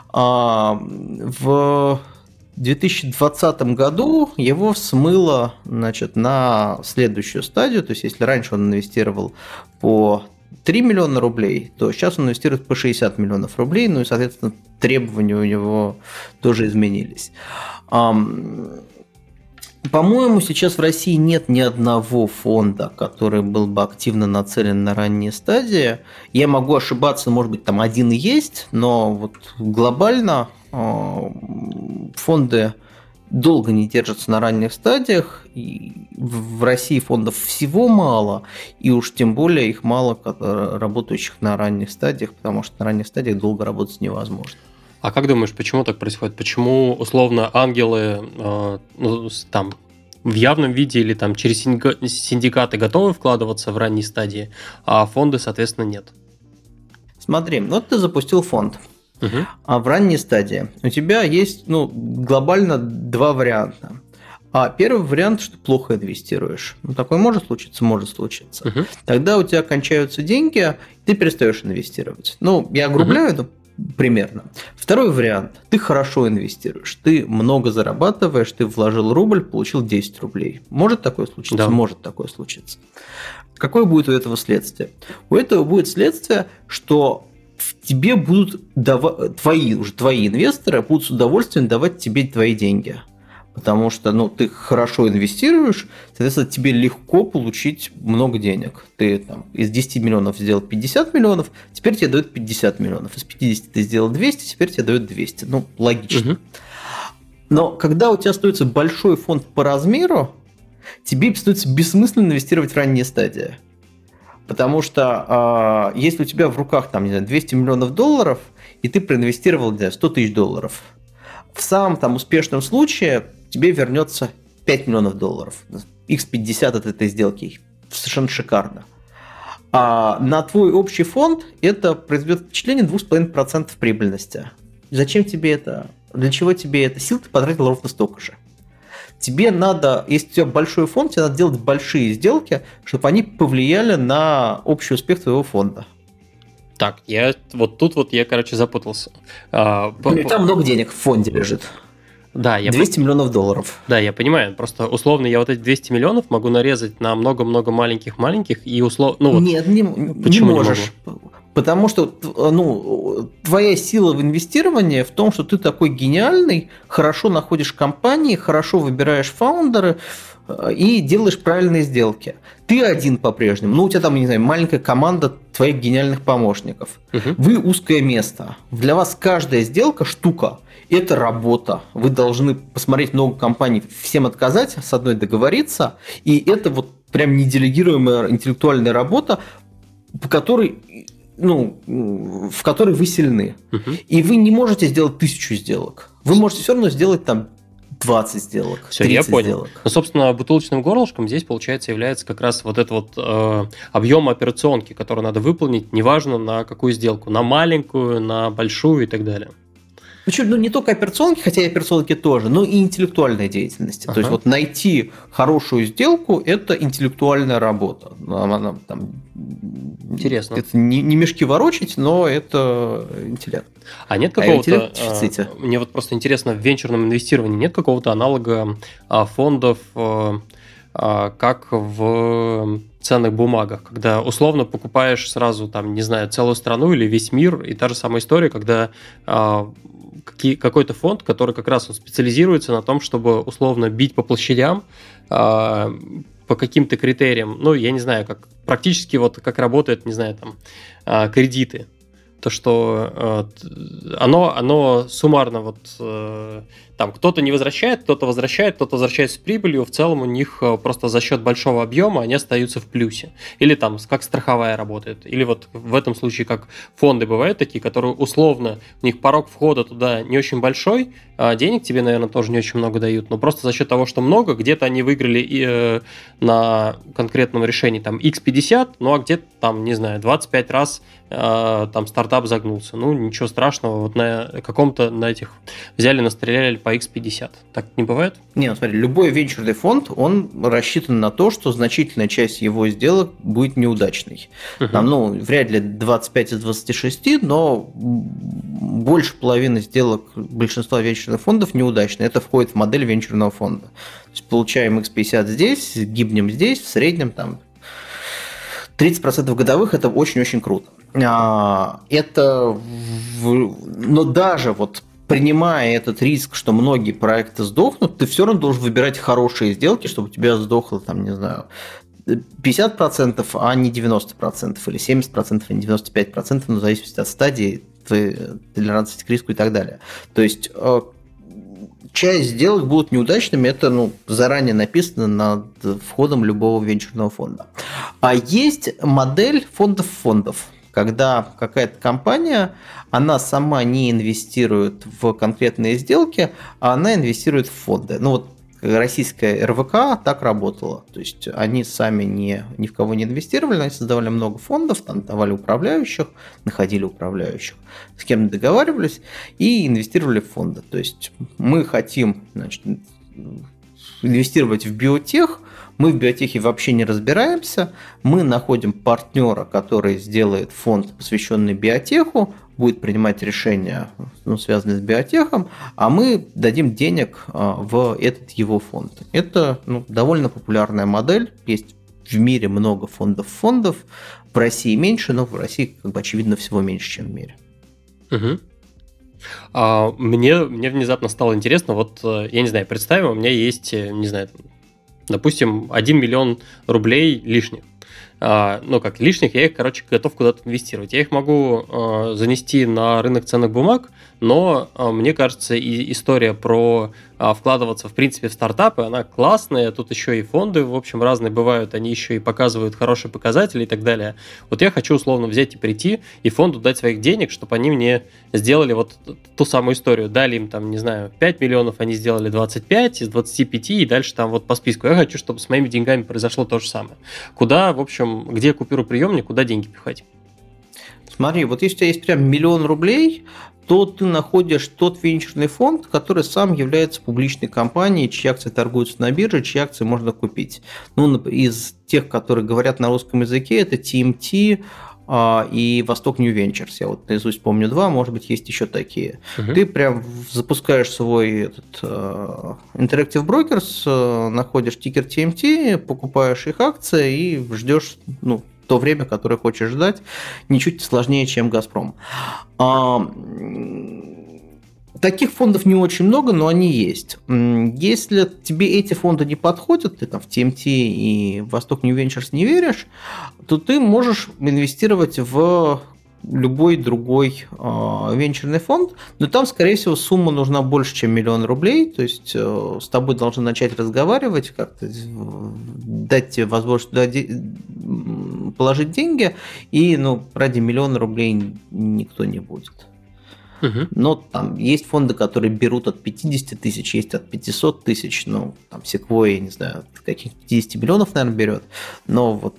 Speaker 3: В две тысячи двадцатом году его смыло, значит, на следующую стадию, то есть если раньше он инвестировал по три миллиона рублей, то сейчас он инвестирует по шестьдесят миллионов рублей, ну и, соответственно, требования у него тоже изменились. По-моему, сейчас в России нет ни одного фонда, который был бы активно нацелен на ранние стадии. Я могу ошибаться, может быть, там один и есть, но вот глобально фонды долго не держатся на ранних стадиях. И в России фондов всего мало, и уж тем более их мало работающих на ранних стадиях, потому что на ранних стадиях долго работать невозможно.
Speaker 1: А как думаешь, почему так происходит? Почему, условно, ангелы э, ну, там, в явном виде или там, через синдикаты готовы вкладываться в ранней стадии, а фонды, соответственно, нет?
Speaker 3: Смотри, вот ты запустил фонд,
Speaker 1: угу.
Speaker 3: а в ранней стадии у тебя есть ну, глобально два варианта. А первый вариант, что ты плохо инвестируешь. Ну, такое может случиться? Может случиться. Угу. Тогда у тебя кончаются деньги, ты перестаешь инвестировать. Ну, я огрубляю, угу. Примерно. Второй вариант. Ты хорошо инвестируешь, ты много зарабатываешь, ты вложил рубль, получил десять рублей. Может такое случиться?
Speaker 1: Да.
Speaker 3: Может такое случиться. Какое будет у этого следствие? У этого будет следствие, что тебе будут давать, твои, уже твои инвесторы будут с удовольствием давать тебе твои деньги. Потому что ну, ты хорошо инвестируешь, соответственно, тебе легко получить много денег. Ты там, из десяти миллионов сделал пятьдесят миллионов, теперь тебе дают пятьдесят миллионов. Из пятидесяти ты сделал двести, теперь тебе дают двести. Ну, логично. Угу. Но когда у тебя остается большой фонд по размеру, тебе становится бессмысленно инвестировать в ранние стадии. Потому что э, если у тебя в руках там, не знаю, двести миллионов долларов, и ты проинвестировал не знаю, сто тысяч долларов, в самом там, успешном случае тебе вернется пять миллионов долларов. икс пятьдесят от этой сделки. Совершенно шикарно. А на твой общий фонд это произведет впечатление два с половиной процента прибыльности. Зачем тебе это? Для чего тебе это? Сил ты потратил ровно столько же. Тебе надо, если у тебя большой фонд, тебе надо делать большие сделки, чтобы они повлияли на общий успех твоего фонда.
Speaker 1: Так, я вот тут вот я, короче, запутался. А,
Speaker 3: ну, и там много денег в фонде лежит.
Speaker 1: Да, я
Speaker 3: двести миллионов долларов.
Speaker 1: Да, я понимаю. Просто условно я вот эти двести миллионов могу нарезать на много-много маленьких-маленьких и условно... Ну, вот,
Speaker 3: нет, не,
Speaker 1: почему
Speaker 3: не можешь. Не могу? Потому что ну, твоя сила в инвестировании в том, что ты такой гениальный, хорошо находишь компании, хорошо выбираешь фаундеры и делаешь правильные сделки. Ты один по-прежнему. Ну, у тебя там, не знаю, маленькая команда твоих гениальных помощников. Угу. Вы узкое место. Для вас каждая сделка штука. Это работа. Вы должны посмотреть много компаний, всем отказать, с одной договориться. И это вот прям неделегируемая интеллектуальная работа, по которой... ну, в которой вы сильны. Uh-huh. И вы не можете сделать тысячу сделок. Вы можете все равно сделать там двадцать сделок,
Speaker 1: все, я понял. Сделок. Ну, собственно, бутылочным горлышком здесь, получается, является как раз вот этот вот э, объем операционки, который надо выполнить, неважно на какую сделку, на маленькую, на большую и так далее.
Speaker 3: Причем, ну, не только операционки, хотя и операционки тоже, но и интеллектуальной деятельности. Ага. То есть, вот найти хорошую сделку – это интеллектуальная работа. Она, там,
Speaker 1: интересно.
Speaker 3: Это не, не мешки ворочать, но это интеллект.
Speaker 1: А нет какого-то… А, мне вот просто интересно, в венчурном инвестировании нет какого-то аналога а, фондов, а, а, как в ценных бумагах, когда условно покупаешь сразу, там, не знаю, целую страну или весь мир, и та же самая история, когда… А, какой-то фонд, который как раз он специализируется на том, чтобы условно бить по площадям, по каким-то критериям, ну, я не знаю, как практически вот как работают, не знаю, там, кредиты. То, что оно, оно суммарно вот там кто-то не возвращает, кто-то возвращает, кто-то возвращает с прибылью, в целом у них просто за счет большого объема они остаются в плюсе. Или там как страховая работает, или вот в этом случае как фонды бывают такие, которые условно, у них порог входа туда не очень большой, а денег тебе, наверное, тоже не очень много дают, но просто за счет того, что много, где-то они выиграли и, э, на конкретном решении там икс пятьдесят, ну а где-то там, не знаю, двадцать пять раз э, там стартап загнулся. Ну, ничего страшного, вот на каком-то, на этих взяли, настреляли по икс пятьдесят. Так не бывает?
Speaker 3: Не, ну смотри, любой венчурный фонд, он рассчитан на то, что значительная часть его сделок будет неудачной. Uh-huh. Там, ну, вряд ли двадцать пять из двадцати шести, но больше половины сделок большинства венчурных фондов неудачные. Это входит в модель венчурного фонда. То есть получаем икс пятьдесят здесь, гибнем здесь, в среднем там тридцать процентов годовых – это очень-очень круто. Это, но даже вот принимая этот риск, что многие проекты сдохнут, ты все равно должен выбирать хорошие сделки, чтобы у тебя сдохло, там, не знаю, пятьдесят процентов, а не девяносто процентов, или семьдесят процентов, а не девяносто пять процентов, ну, в зависимости от стадии, толерантности к риску и так далее. То есть часть сделок будут неудачными, это ну, заранее написано над входом любого венчурного фонда. А есть модель фондов-фондов, когда какая-то компания, она сама не инвестирует в конкретные сделки, а она инвестирует в фонды. Ну вот российская эр вэ ка так работала. То есть они сами не, ни в кого не инвестировали, они создавали много фондов, там давали управляющих, находили управляющих, с кем договаривались и инвестировали в фонды. То есть мы хотим, значит, инвестировать в биотех, мы в биотехе вообще не разбираемся, мы находим партнера, который сделает фонд, посвященный биотеху, будет принимать решения, ну, связанные с биотехом, а мы дадим денег в этот его фонд. Это ну, довольно популярная модель, есть в мире много фондов-фондов, в России меньше, но в России, как бы, очевидно, всего меньше, чем в мире.
Speaker 1: Угу. А, мне, мне внезапно стало интересно, вот, я не знаю, представим, у меня есть, не знаю, допустим, один миллион рублей лишних. А, ну, как лишних, я их, короче, готов куда-то инвестировать. Я их могу а, занести на рынок ценных бумаг, но а, мне кажется, и история про вкладываться, в принципе, в стартапы, она классная, тут еще и фонды, в общем, разные бывают, они еще и показывают хорошие показатели и так далее. Вот я хочу условно взять и прийти и фонду дать своих денег, чтобы они мне сделали вот ту самую историю. Дали им, там, не знаю, пять миллионов, они сделали двадцать пять, из двадцати пяти, и дальше там вот по списку. Я хочу, чтобы с моими деньгами произошло то же самое. Куда, в общем, где купюроприемник, куда деньги пихать?
Speaker 3: Смотри, вот если у тебя есть прям миллион рублей, то ты находишь тот венчурный фонд, который сам является публичной компанией, чьи акции торгуются на бирже, чьи акции можно купить. Ну, из тех, которые говорят на русском языке, это ти эм ти а, и Восток New Ventures. Я вот наизусть помню два, может быть, есть еще такие. Uh-huh. Ты прям запускаешь свой этот, uh, Interactive Brokers, uh, находишь тикер ти эм ти, покупаешь их акции и ждешь, ну, то время, которое хочешь ждать, ничуть сложнее, чем «Газпром». А, таких фондов не очень много, но они есть. Если тебе эти фонды не подходят, ты там в ти эм ти и Восток New Ventures не веришь, то ты можешь инвестировать в любой другой э, венчурный фонд, но там, скорее всего, сумма нужна больше, чем миллион рублей, то есть э, с тобой должны начать разговаривать, как-то дать тебе возможность туда де- положить деньги, и ну, ради миллиона рублей никто не будет. Угу. Но там есть фонды, которые берут от пятьдесят тысяч, есть от пятьсот тысяч, ну, там Sequoia, не знаю, от каких-то пятьдесят миллионов, наверное, берет, но вот...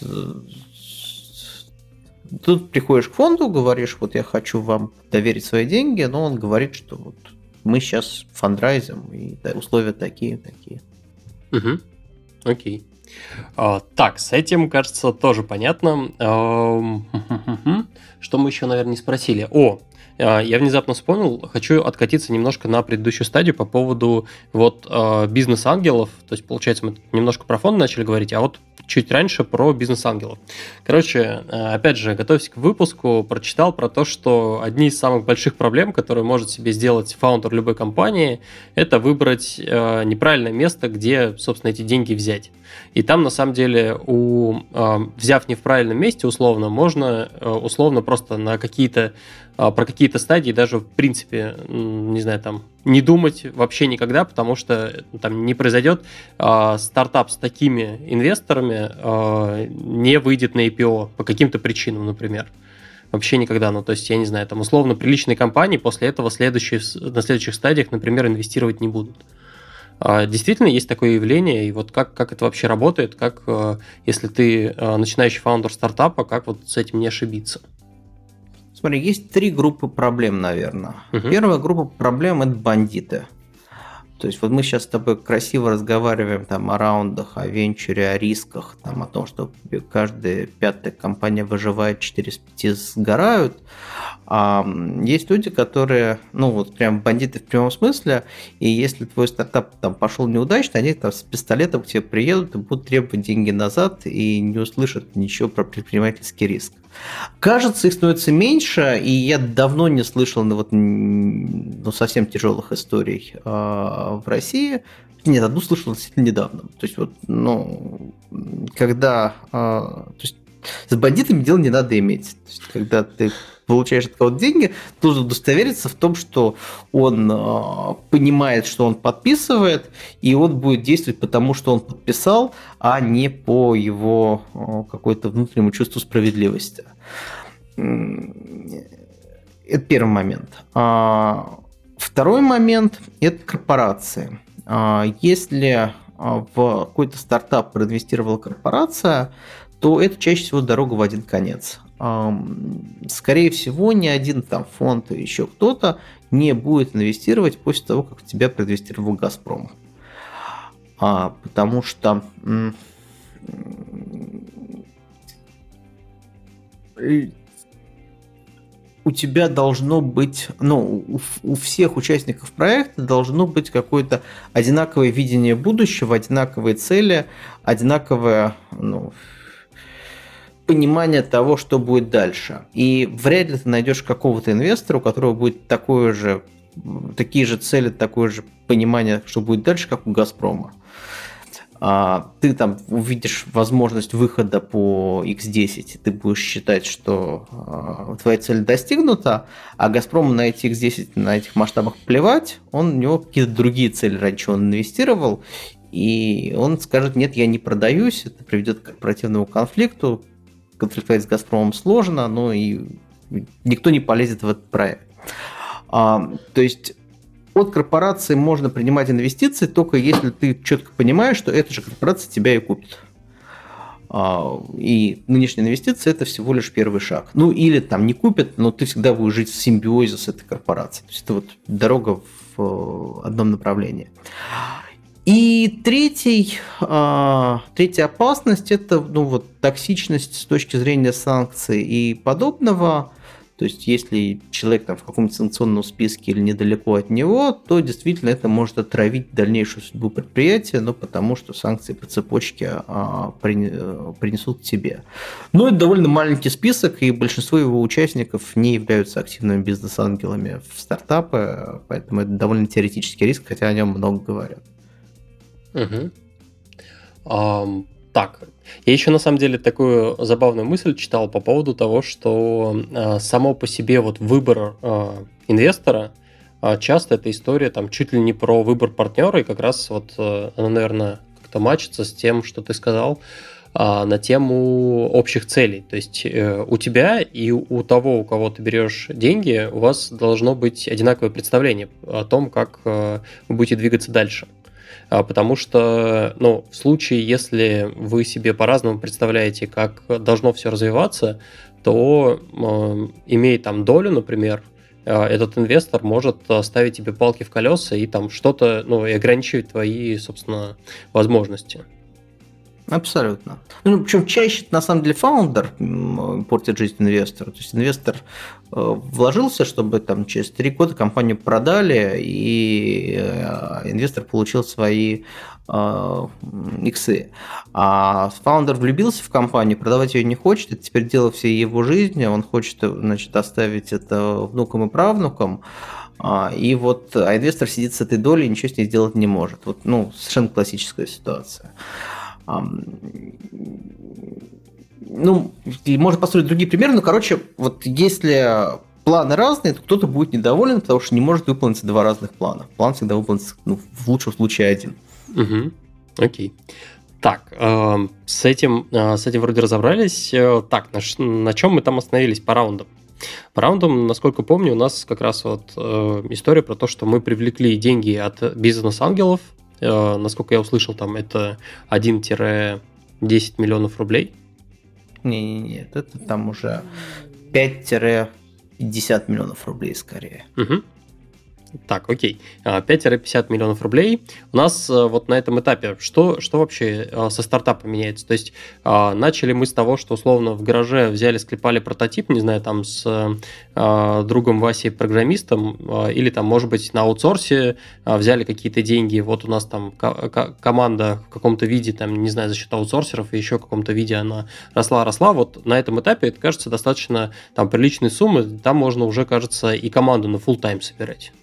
Speaker 3: Тут приходишь к фонду, говоришь, вот я хочу вам доверить свои деньги, но он говорит, что вот мы сейчас фандрайзим, и условия такие, такие.
Speaker 1: Угу. Окей. А, так, с этим, кажется, тоже понятно. А, что мы еще, наверное, не спросили? О, я внезапно вспомнил, хочу откатиться немножко на предыдущую стадию по поводу вот бизнес-ангелов. То есть, получается, мы немножко про фонды начали говорить, а вот чуть раньше про бизнес-ангелов. Короче, опять же, готовясь к выпуску, прочитал про то, что одни из самых больших проблем, которые может себе сделать фаундер любой компании, это выбрать неправильное место, где, собственно, эти деньги взять. И там, на самом деле, у, взяв не в правильном месте, условно, можно условно просто на какие-то про какие-то стадии даже, в принципе, не знаю, там, не думать вообще никогда, потому что там не произойдет э, стартап с такими инвесторами э, не выйдет на ай пи о по каким-то причинам, например. Вообще никогда. Ну, то есть, я не знаю, там, условно, приличные компании после этого следующие, на следующих стадиях, например, инвестировать не будут. Э, действительно, есть такое явление, и вот как, как это вообще работает, как, э, если ты э, начинающий фаундер стартапа, как вот с этим не ошибиться?
Speaker 3: Смотри, есть три группы проблем, наверное. Uh-huh. Первая группа проблем – это бандиты. То есть вот мы сейчас с тобой красиво разговариваем там о раундах, о венчуре, о рисках, там, о том, что каждая пятая компания выживает, четыре из пяти сгорают. А есть люди, которые, ну вот прям бандиты в прямом смысле, и если твой стартап там пошел неудачно, они там с пистолетом к тебе приедут и будут требовать деньги назад и не услышат ничего про предпринимательский риск. Кажется, их становится меньше, и я давно не слышал ну, вот, ну, совсем тяжелых историй э, в России. Нет, одну слышал действительно недавно. То есть, вот, ну, когда... Э, то есть, с бандитами дело не надо иметь. То есть, когда ты получаешь от кого-то деньги, нужно удостовериться в том, что он э, понимает, что он подписывает, и он будет действовать потому, что он подписал, а не по его э, какой-то внутреннему чувству справедливости. Это первый момент. А, второй момент – это корпорации. А, если в какой-то стартап проинвестировала корпорация, то это чаще всего дорога в один конец. Скорее всего, ни один там фонд или еще кто-то не будет инвестировать после того, как тебя проинвестировал «Газпром». А, потому что у тебя должно быть, ну, у, у всех участников проекта должно быть какое-то одинаковое видение будущего, одинаковые цели, одинаковое, ну, понимание того, что будет дальше. И вряд ли ты найдешь какого-то инвестора, у которого будет такое же, такие же цели, такое же понимание, что будет дальше, как у «Газпрома». ты там увидишь возможность выхода по икс десять, ты будешь считать, что твоя цель достигнута, а «Газпрому» на эти икс десять, на этих масштабах плевать, он, у него какие-то другие цели, ради чего он инвестировал, и он скажет: нет, я не продаюсь, это приведет к корпоративному конфликту, конфликтовать с «Газпромом» сложно, но и никто не полезет в этот проект. А, то есть от корпорации можно принимать инвестиции только если ты четко понимаешь, что эта же корпорация тебя и купит. А, и нынешние инвестиции – это всего лишь первый шаг. Ну или там не купят, но ты всегда будешь жить в симбиозе с этой корпорацией. То есть это вот дорога в одном направлении. И третий, третья опасность – это, ну, вот, токсичность с точки зрения санкций и подобного. То есть если человек там в каком-то санкционном списке или недалеко от него, то действительно это может отравить дальнейшую судьбу предприятия, но потому что санкции по цепочке принесут к тебе. Но это довольно маленький список, и большинство его участников не являются активными бизнес-ангелами в стартапы, поэтому это довольно теоретический риск, хотя о нем много говорят.
Speaker 1: Угу. Um, так, я еще на самом деле такую забавную мысль читал по поводу того, что uh, само по себе вот выбор uh, инвестора, uh, часто эта история там чуть ли не про выбор партнера, и как раз вот uh, она, наверное, как-то мачится с тем, что ты сказал, uh, на тему общих целей. То есть uh, у тебя и у того, у кого ты берешь деньги, у вас должно быть одинаковое представление о том, как uh, вы будете двигаться дальше. Потому что, ну, в случае, если вы себе по-разному представляете, как должно все развиваться, то, э, имея там долю, например, э, этот инвестор может ставить тебе палки в колеса и там что-то, ну, и ограничивать твои, собственно, возможности.
Speaker 3: Абсолютно. Ну, причем чаще, на самом деле, фаундер портит жизнь инвестору. То есть инвестор э, вложился, чтобы там через три года компанию продали, и э, инвестор получил свои э, иксы. А фаундер влюбился в компанию, продавать ее не хочет, это теперь дело всей его жизни, он хочет, значит, оставить это внукам и правнукам. И вот, а инвестор сидит с этой долей и ничего с ней сделать не может. Вот, ну, совершенно классическая ситуация. Ну, можно построить другие примеры, но, короче, вот если планы разные, то кто-то будет недоволен, потому что не может выполнить два разных плана. План всегда выполнится, ну, в лучшем случае один.
Speaker 1: Угу. Окей. Так, э, с этим, э, с этим вроде разобрались. Э, так, на, на чем мы там остановились по раундам? По раундам, насколько помню, у нас как раз вот э, история про то, что мы привлекли деньги от бизнес-ангелов. Э, насколько я услышал, там это один-десять миллионов рублей.
Speaker 3: Не-не-нет, это там уже пять-пятьдесят миллионов рублей скорее.
Speaker 1: Угу. Так, окей. пять-пятьдесят миллионов рублей. У нас вот на этом этапе что, что вообще со стартапом меняется? То есть начали мы с того, что условно в гараже взяли, склепали прототип, не знаю, там с другом Васей, программистом, или там, может быть, на аутсорсе взяли какие-то деньги, вот у нас там команда в каком-то виде, там, не знаю, за счет аутсорсеров и еще в каком-то виде она росла-росла. Вот на этом этапе, это кажется, достаточно там приличные суммы, там можно уже, кажется, и команду на full-time собирать.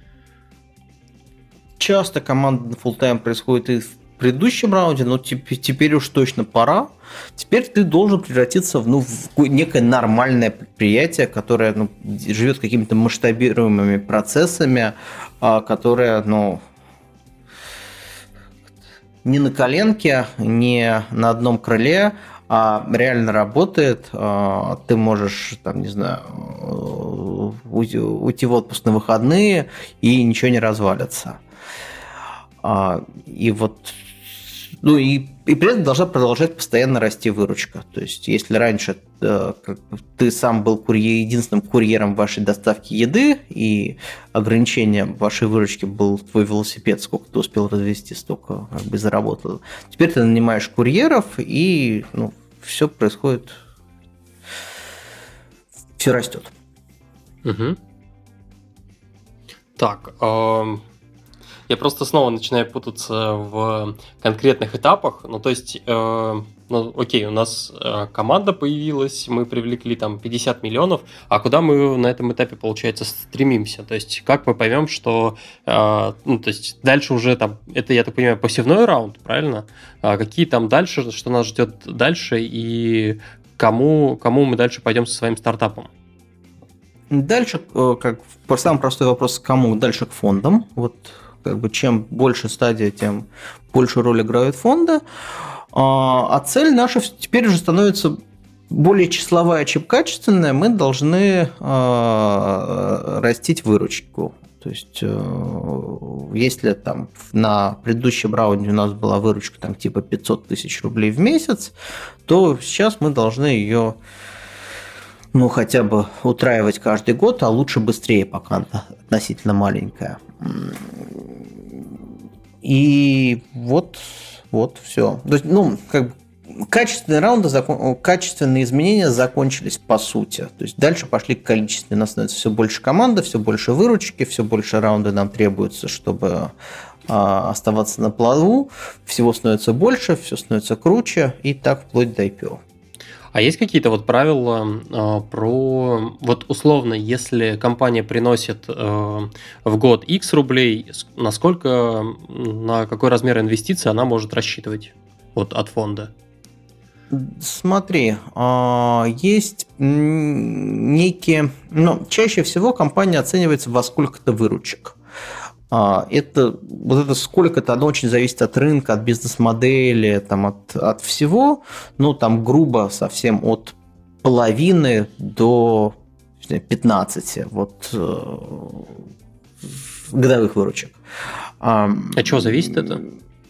Speaker 3: Часто команда на full-time происходит и в предыдущем раунде, но теперь, теперь уж точно пора. Теперь ты должен превратиться в, ну, в некое нормальное предприятие, которое, ну, живет какими-то масштабируемыми процессами, которое, ну, не на коленке, не на одном крыле, а реально работает. Ты можешь, там, не знаю, уйти в отпуск на выходные, и ничего не развалится. И вот, ну и, и при этом должна продолжать постоянно расти выручка. То есть, если раньше э, как бы, ты сам был курьер, единственным курьером вашей доставки еды, и ограничением вашей выручки был твой велосипед, сколько ты успел развести, столько как бы заработал. Теперь ты нанимаешь курьеров, и, ну, все происходит, все растет.
Speaker 1: Угу. Так, э... Я просто снова начинаю путаться в конкретных этапах. Ну, то есть, э, ну, окей, у нас э, команда появилась, мы привлекли там пятьдесят миллионов, а куда мы на этом этапе, получается, стремимся? То есть, как мы поймем, что, э, ну, то есть, дальше уже там, это, я так понимаю, посевной раунд, правильно? А какие там дальше, что нас ждет дальше и кому, кому мы дальше пойдем со своим стартапом?
Speaker 3: Дальше, как самый простой вопрос, кому? Дальше к фондам. Вот как бы чем больше стадия, тем больше роль играют фонды. А цель наша теперь уже становится более числовая, чем качественная. Мы должны растить выручку. То есть, если там на предыдущем раунде у нас была выручка там, типа пятьсот тысяч рублей в месяц, то сейчас мы должны ее, ну, хотя бы утраивать каждый год, а лучше быстрее, пока она относительно маленькая. И вот, вот все. То есть, ну, как бы качественные раунды, закон... качественные изменения закончились по сути. То есть дальше пошли количественные. У нас становится все больше команды, все больше выручки, все больше раунды нам требуется, чтобы а, оставаться на плаву. Всего становится больше, все становится круче, и так вплоть до ай пи о.
Speaker 1: А есть какие-то вот правила э, про, вот условно, если компания приносит э, в год X рублей, насколько, на какой размер инвестиций она может рассчитывать вот, от фонда?
Speaker 3: Смотри, есть некие, ну, чаще всего компания оценивается во сколько-то выручек. Это, вот это сколько-то, оно очень зависит от рынка, от бизнес-модели, там, от, от всего, ну, там, грубо совсем от половины до пятнадцати вот, годовых выручек.
Speaker 1: От чего зависит это?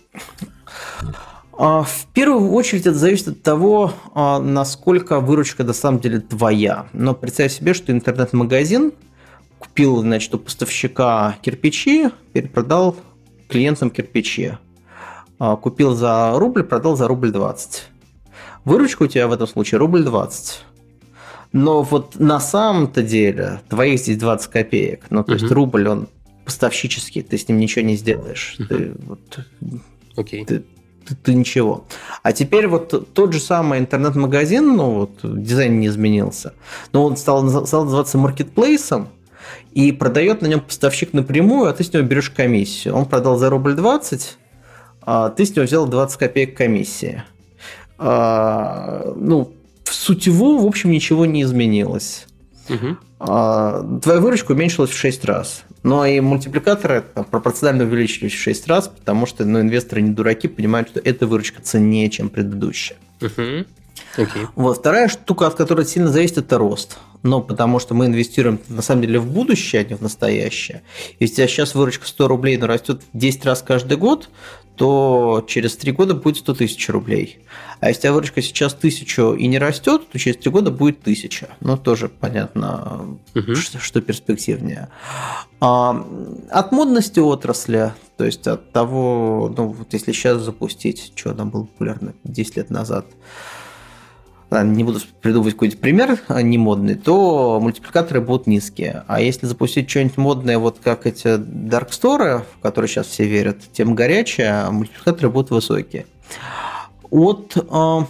Speaker 3: В первую очередь это зависит от того, насколько выручка на самом деле твоя. Но представь себе, что интернет-магазин купил, значит, у поставщика кирпичи, перепродал клиентам кирпичи. Купил за рубль, продал за рубль двадцать. Выручка у тебя в этом случае рубль двадцать. Но вот на самом-то деле твоих здесь двадцать копеек. Ну, то uh-huh. есть рубль, он поставщический, ты с ним ничего не сделаешь. Uh-huh. Ты, вот,
Speaker 1: okay.
Speaker 3: ты, ты, ты ничего. А теперь вот тот же самый интернет-магазин, ну вот дизайн не изменился, но он стал, стал называться маркетплейсом, и продает на нем поставщик напрямую, а ты с него берешь комиссию. Он продал за рубль двадцать, а ты с него взял двадцать копеек комиссии. А, ну, в сутево, в общем, ничего не изменилось. Угу. А, твоя выручка уменьшилась в шесть раз. Но и мультипликаторы там, пропорционально увеличились в шесть раз, потому что ну, инвесторы не дураки, понимают, что эта выручка ценнее, чем предыдущая.
Speaker 1: Угу. Okay.
Speaker 3: Вот. Вторая штука, от которой сильно зависит, это рост. Но потому что мы инвестируем на самом деле в будущее, а не в настоящее. Если у тебя сейчас выручка сто рублей, но растет в десять раз каждый год, то через три года будет сто тысяч рублей. А если у тебя выручка сейчас тысячу и не растет, то через три года будет тысяча. Ну, тоже понятно, uh-huh. что, что перспективнее. А, от модности отрасли, то есть от того, ну, вот если сейчас запустить, что там было популярно десять лет назад, не буду придумывать какой-нибудь пример не модный, то мультипликаторы будут низкие. А если запустить что-нибудь модное, вот как эти Dark Store, в которые сейчас все верят, тем горячее, а мультипликаторы будут высокие. От э,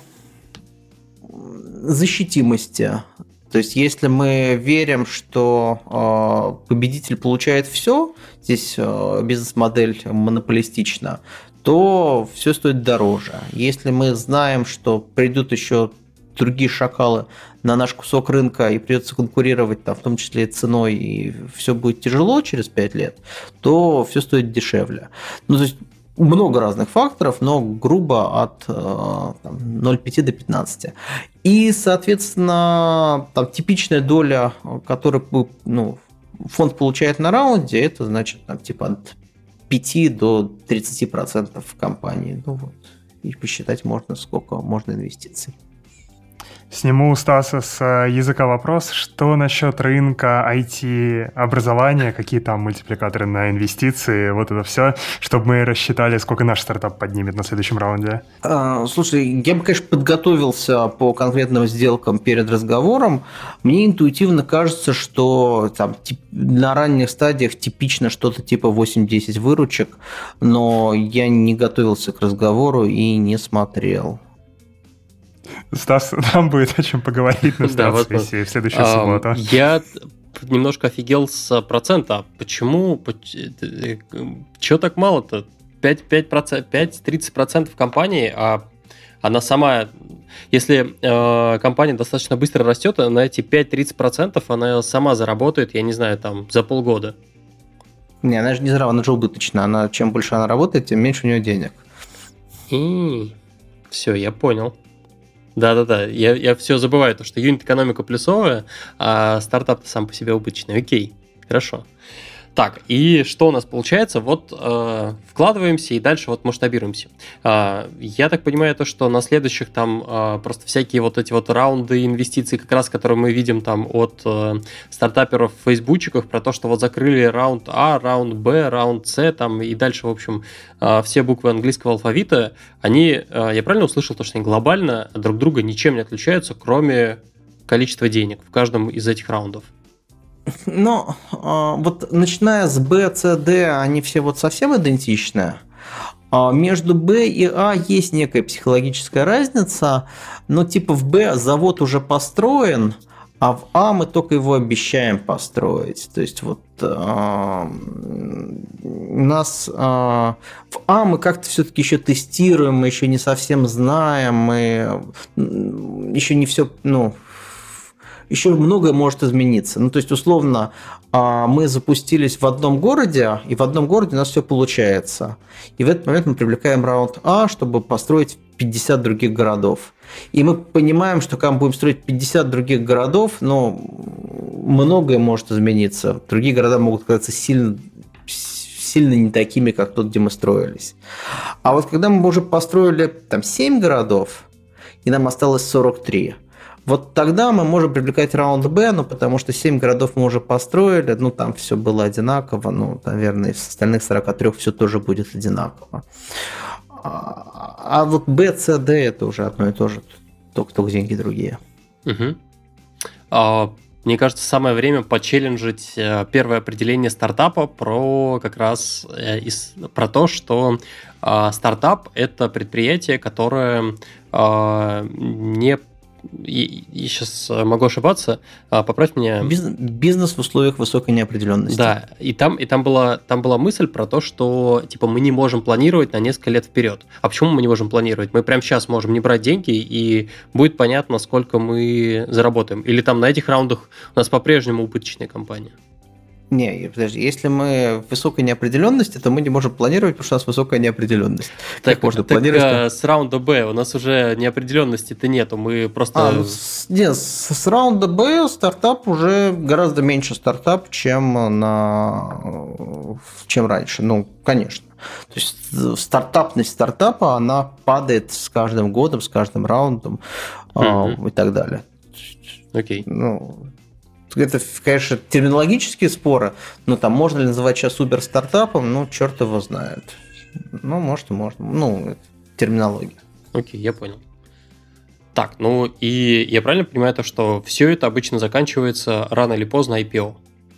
Speaker 3: защитимости. То есть, если мы верим, что э, победитель получает все, здесь э, бизнес-модель монополистична, то все стоит дороже. Если мы знаем, что придут еще другие шакалы на наш кусок рынка и придется конкурировать, там, в том числе и ценой, и все будет тяжело через пять лет, то все стоит дешевле. Ну, то есть много разных факторов, но грубо от там, ноль целых пять до пятнадцати. И, соответственно, там, типичная доля, которую ну, фонд получает на раунде, это значит там, типа от пяти до тридцати процентов в компании. Ну, вот. И посчитать можно, сколько можно инвестиций.
Speaker 2: Сниму у Стаса с языка вопрос, что насчет рынка ай ти-образования, какие там мультипликаторы на инвестиции, вот это все, чтобы мы рассчитали, сколько наш стартап поднимет на следующем раунде.
Speaker 3: А, слушай, я бы, конечно, подготовился по конкретным сделкам перед разговором. Мне интуитивно кажется, что там на ранних стадиях типично что-то типа восемь-десять выручек, но я не готовился к разговору и не смотрел.
Speaker 2: Стас, нам будет о чем поговорить на стартсессии в следующую субботу.
Speaker 1: Я немножко офигел с процента. Почему? Чего так мало-то? пять-тридцать процентов компании, а она сама... Если э, компания достаточно быстро растет, на эти пять-тридцать процентов она сама заработает, я не знаю, там, за полгода.
Speaker 3: Не, она же не зря, она же убыточна. Она, чем больше она работает, тем меньше у нее денег.
Speaker 1: И... Все, я понял. Да-да-да, я, я все забываю, то, что юнит-экономика плюсовая, а стартап сам по себе убыточный. Окей, хорошо. Так, и что у нас получается? Вот э, вкладываемся и дальше вот масштабируемся. Э, я так понимаю, то, что на следующих там э, просто всякие вот эти вот раунды инвестиций, как раз, которые мы видим там от э, стартаперов в фейсбучиках, про то, что вот закрыли раунд А, раунд Б, раунд С, там и дальше, в общем, э, все буквы английского алфавита, они, э, я правильно услышал, то, что они глобально друг друга ничем не отличаются, кроме количества денег в каждом из этих раундов?
Speaker 3: Ну, вот начиная с Б, С, Д, они все вот совсем идентичны. Между Б и А есть некая психологическая разница, но типа в Б завод уже построен, а в А мы только его обещаем построить. То есть вот у нас в А мы как-то все-таки еще тестируем, мы еще не совсем знаем, мы еще не все, ну, еще многое может измениться. Ну, то есть, условно, мы запустились в одном городе, и в одном городе у нас все получается. И в этот момент мы привлекаем раунд А, чтобы построить пятьдесят других городов. И мы понимаем, что когда мы будем строить пятьдесят других городов, ну, многое может измениться. Другие города могут оказаться сильно, сильно не такими, как тот, где мы строились. А вот когда мы уже построили там семь городов, и нам осталось сорок три, вот тогда мы можем привлекать раунд Б, ну, потому что семь городов мы уже построили, ну, там все было одинаково, ну, наверное, из остальных сорока трёх все тоже будет одинаково. А, а вот Б, С, Д это уже одно и то же, только, только деньги другие.
Speaker 1: Угу. А, мне кажется, самое время почелленджить первое определение стартапа про как раз из, про то, что а, стартап – это предприятие, которое а, не И, и сейчас могу ошибаться, поправь меня.
Speaker 3: Бизнес, бизнес в условиях высокой неопределенности.
Speaker 1: Да, и там, и там была, там была мысль про то, что типа мы не можем планировать на несколько лет вперед. А почему мы не можем планировать? Мы прямо сейчас можем не брать деньги, и будет понятно, сколько мы заработаем. Или там на этих раундах у нас по-прежнему убыточная компания.
Speaker 3: Не, подожди, если мы в высокой неопределенности, то мы не можем планировать, потому что у нас высокая неопределенность.
Speaker 1: Так,
Speaker 3: как можно
Speaker 1: так
Speaker 3: планировать?
Speaker 1: А, с раунда Б у нас уже неопределенности-то нету, мы просто...
Speaker 3: А, ну, с, нет, с, с раунда Б стартап уже гораздо меньше стартап, чем, на, чем раньше. Ну, конечно. То есть стартапность стартапа, она падает с каждым годом, с каждым раундом mm-hmm. и так далее.
Speaker 1: Окей. Okay.
Speaker 3: Ну, это, конечно, терминологические споры, но там можно ли называть сейчас Uber стартапом, ну, черт его знает. Ну, может и можно. Ну, это терминология.
Speaker 1: Окей, я понял. Так, ну и я правильно понимаю то, что все это обычно заканчивается рано или поздно ай пи о?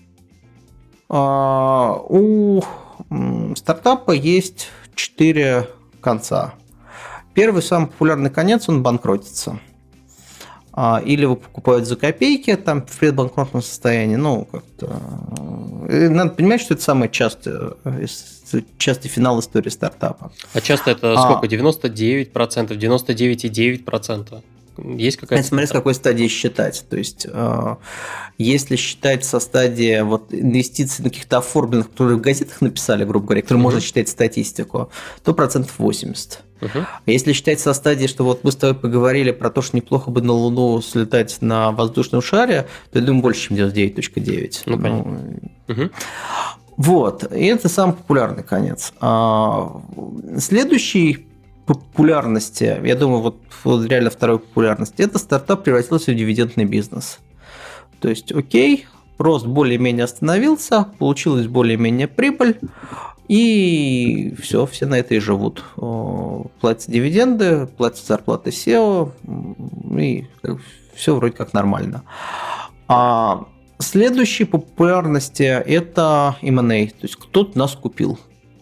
Speaker 3: А, у стартапа есть четыре конца. Первый, самый популярный конец, он банкротится. Или его покупают за копейки там, в предбанкротном состоянии. Ну, как-то... Надо понимать, что это самый частый, частый финал истории стартапа.
Speaker 1: А часто это сколько? девяносто девять процентов, девяносто девять целых девять десятых процента? Есть какая-то...
Speaker 3: Смотри, с какой стадии считать. То есть, если считать со стадии вот, инвестиций на каких-то оформленных, которые в газетах написали, грубо говоря, которые mm-hmm. можно считать статистику, то процентов восемьдесят. Uh-huh. А если считать со стадии, что вот мы с тобой поговорили про то, что неплохо бы на Луну слетать на воздушном шаре, то я думаю, больше, чем девяносто девять целых девять десятых.
Speaker 1: Ну, понятно. Ну, uh-huh.
Speaker 3: Вот. И это самый популярный конец. А следующий популярности, я думаю, вот, вот реально второй популярности, это стартап превратился в дивидендный бизнес. То есть, окей, рост более-менее остановился, получилась более-менее прибыль, и все, все на это и живут. Платят дивиденды, платят зарплаты сео, и все вроде как нормально. А следующий по популярности это эм энд эй, то есть кто-то нас купил.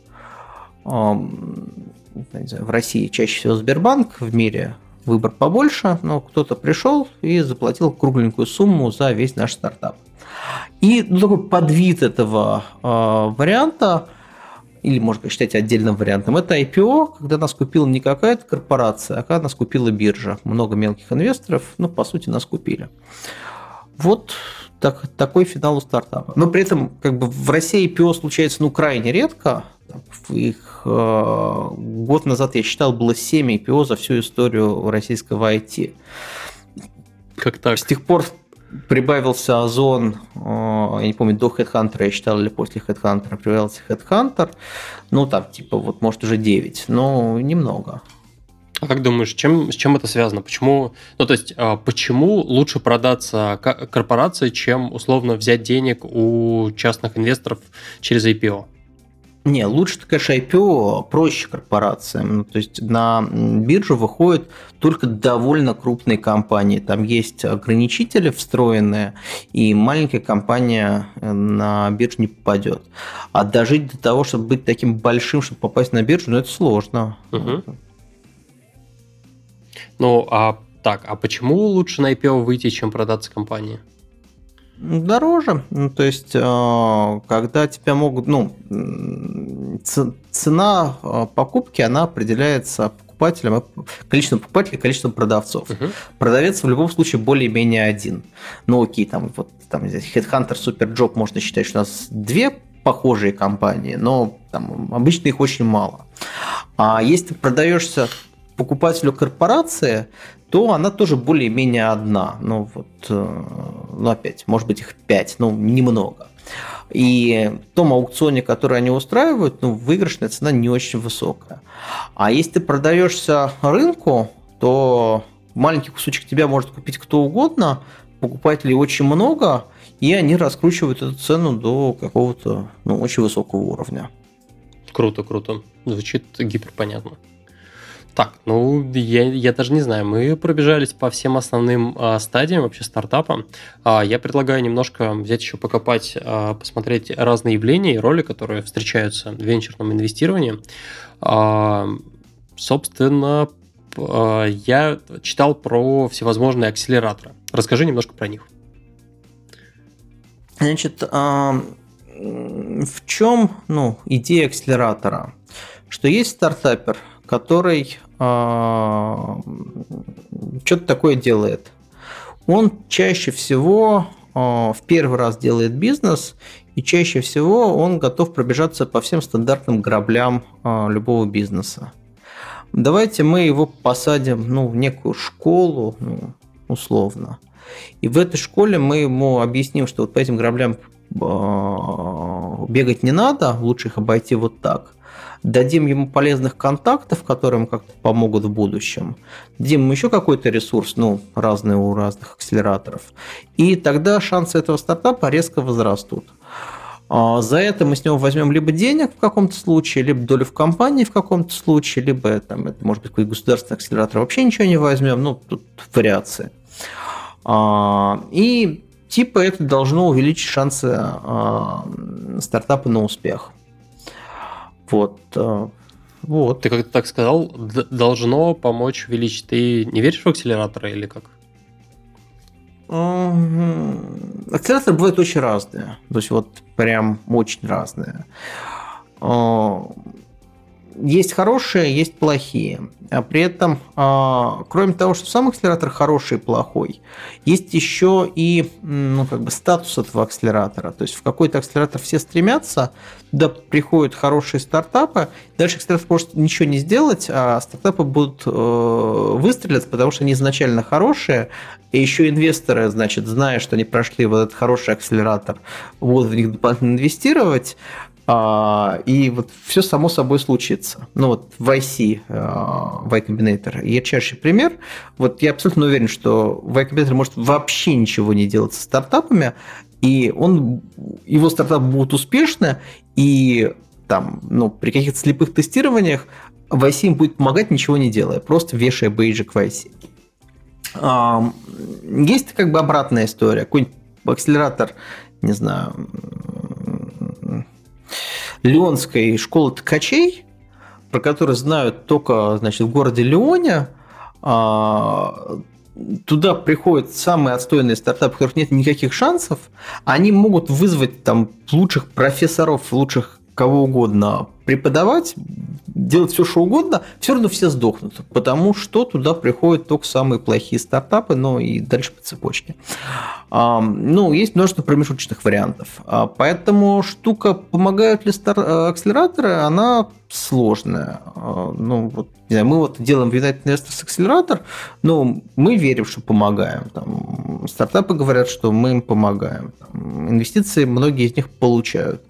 Speaker 3: В России чаще всего Сбербанк, в мире выбор побольше, но кто-то пришел и заплатил кругленькую сумму за весь наш стартап. И ну, такой подвид этого э, варианта, или можно считать отдельным вариантом, это ай пи о, когда нас купила не какая-то корпорация, а когда нас купила биржа. Много мелких инвесторов, ну, по сути, нас купили. Вот так, такой финал у стартапа. Но при этом как бы в России ай пи о случается ну, крайне редко. Их э, год назад, я считал, было семь ай пи о за всю историю российского ай ти.
Speaker 1: Как так?
Speaker 3: С тех пор прибавился Озон, э, я не помню, до HeadHunter я считал, или после HeadHunter прибавился HeadHunter. Ну, там, типа, вот, может, уже девять, но немного.
Speaker 1: А как думаешь, чем, с чем это связано? Почему, ну, то есть, почему лучше продаться корпорации, чем, условно, взять денег у частных инвесторов через ай пи о?
Speaker 3: Не, лучше, конечно, ай пи о проще корпорациям. Ну, то есть на биржу выходят только довольно крупные компании. Там есть ограничители встроенные, и маленькая компания на биржу не попадет. А дожить до того, чтобы быть таким большим, чтобы попасть на биржу, ну, это сложно.
Speaker 1: Угу. Ну, а так, а почему лучше на ай пи о выйти, чем продаться компании?
Speaker 3: Дороже. Ну, то есть, когда тебя могут... Ну, цена покупки, она определяется покупателем, количеством покупателей, количеством продавцов. Uh-huh. Продавец в любом случае более-менее один. Ну, окей, там, вот, там HeadHunter, SuperJob, можно считать, что у нас две похожие компании, но там, обычно их очень мало. А если ты продаешься покупателю корпорации, то она тоже более-менее одна. Ну, вот, ну, опять, может быть, их пять, но немного. И в том аукционе, который они устраивают, ну, выигрышная цена не очень высокая. А если ты продаешься рынку, то маленький кусочек тебя может купить кто угодно, покупателей очень много, и они раскручивают эту цену до какого-то ну, очень высокого уровня.
Speaker 1: Круто, круто. Звучит гиперпонятно. Так, ну, я, я даже не знаю, мы пробежались по всем основным а, стадиям вообще стартапа. А, я предлагаю немножко взять еще покопать, а, посмотреть разные явления и роли, которые встречаются в венчурном инвестировании. А, собственно, а, я читал про всевозможные акселераторы. Расскажи немножко про них.
Speaker 3: Значит, а, в чем ну, идея акселератора? Что есть стартапер, который э, что-то такое делает. Он чаще всего э, в первый раз делает бизнес, и чаще всего он готов пробежаться по всем стандартным граблям э, любого бизнеса. Давайте мы его посадим ну, в некую школу, ну, условно. И в этой школе мы ему объясним, что вот по этим граблям э, бегать не надо, лучше их обойти вот так. Дадим ему полезных контактов, которые ему как-то помогут в будущем. Дадим ему еще какой-то ресурс, ну, разные у разных акселераторов. И тогда шансы этого стартапа резко возрастут. За это мы с него возьмем либо денег в каком-то случае, либо долю в компании в каком-то случае, либо, там, это может быть, какой-то государственный акселератор, вообще ничего не возьмем. Ну, тут вариации. И типа это должно увеличить шансы стартапа на успех. Вот, вот.
Speaker 1: Ты как-то так сказал, должно помочь увеличить. Ты не веришь в акселераторы или как?
Speaker 3: Акселераторы бывают очень разные. То есть вот прям очень разные. Есть хорошие, есть плохие. А при этом, кроме того, что сам акселератор хороший и плохой, есть еще и ну, как бы статус этого акселератора. То есть в какой-то акселератор все стремятся, туда приходят хорошие стартапы, дальше акселератор может ничего не сделать, а стартапы будут э, выстрелить, потому что они изначально хорошие, и еще инвесторы, значит, зная, что они прошли вот этот хороший акселератор, будут в них дополнительно инвестировать, И вот все само собой случится. Ну вот вай си, Y Combinator, ярчайший пример. Вот я абсолютно уверен, что Y Combinator может вообще ничего не делать со стартапами, и он, его стартапы будут успешны, и там, ну, при каких-то слепых тестированиях вай си им будет помогать, ничего не делая, просто вешая бейджик вай си. Есть как бы обратная история. Какой-нибудь акселератор, не знаю, Лионской школы ткачей, про который знают только, значит, в городе Лионе. Туда приходят самые отстойные стартапы, у которых нет никаких шансов. Они могут вызвать там лучших профессоров, лучших кого угодно преподавать, делать все, что угодно, все равно все сдохнут, потому что туда приходят только самые плохие стартапы, но и дальше по цепочке. Ну, есть множество промежуточных вариантов. Поэтому штука, помогают ли акселераторы, она сложная. Ну, вот, не знаю, мы вот делаем в United Investors акселератор, но мы верим, что помогаем. Там, стартапы говорят, что мы им помогаем. Там, инвестиции многие из них получают.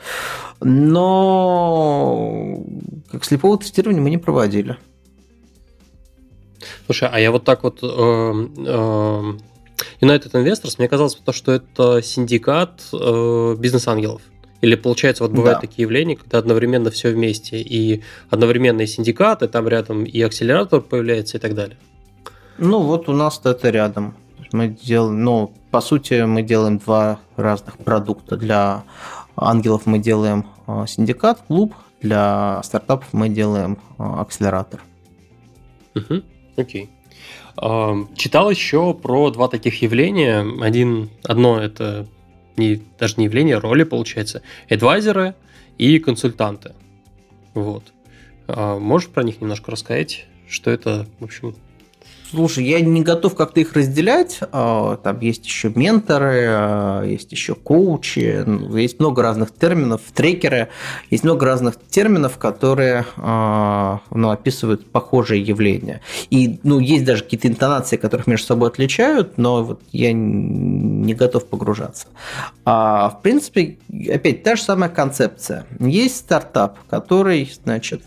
Speaker 3: Но как слепого тестирования мы не проводили.
Speaker 1: Слушай, а я вот так вот... Э, э, United Investors, мне казалось, что это синдикат э, бизнес-ангелов. Или, получается, вот бывают да. такие явления, когда одновременно все вместе, и одновременно и синдикаты, там рядом и акселератор появляется и так далее.
Speaker 3: Ну, вот у нас это рядом. Мы делаем, ну, по сути, мы делаем два разных продукта. Для ангелов мы делаем синдикат, клуб, для стартапов мы делаем акселератор.
Speaker 1: Угу, окей. Читал еще про два таких явления. Один, одно это не, даже не явление, а роли, получается. Адвайзеры и консультанты. Вот. Можешь про них немножко рассказать? Что это, в общем...
Speaker 3: Слушай, я не готов как-то их разделять. Там есть еще менторы, есть еще коучи, есть много разных терминов, трекеры, есть много разных терминов, которые ну, описывают похожие явления. И ну, есть даже какие-то интонации, которых между собой отличают, но вот я не готов погружаться. А, в принципе, опять та же самая концепция. Есть стартап, который, значит,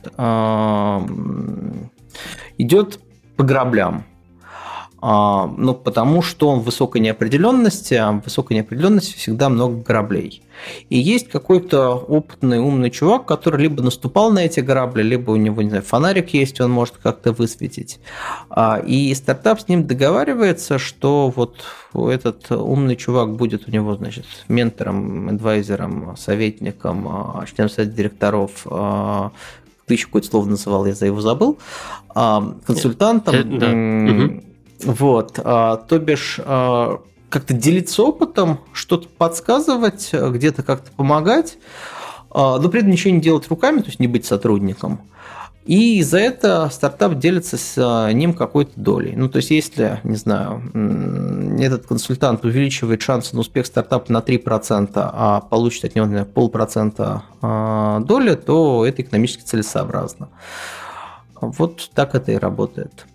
Speaker 3: идет по граблям. Ну, потому что он в высокой неопределенности, а в высокой неопределенности всегда много граблей. И есть какой-то опытный, умный чувак, который либо наступал на эти грабли, либо у него, не знаю, фонарик есть, он может как-то высветить. И стартап с ним договаривается, что вот этот умный чувак будет у него, значит, ментором, адвайзером, советником, членом совета директоров, ты еще какое-то слово называл, я за его забыл, консультантом. Да. Вот, а, то бишь а, как-то делиться опытом, что-то подсказывать, где-то как-то помогать, а, но при этом ничего не делать руками, то есть не быть сотрудником. И за это стартап делится с ним какой-то долей. Ну, то есть, если, не знаю, этот консультант увеличивает шансы на успех стартапа на три процента, а получит от него, наверное, полпроцента доли, то это экономически целесообразно. Вот так это и работает.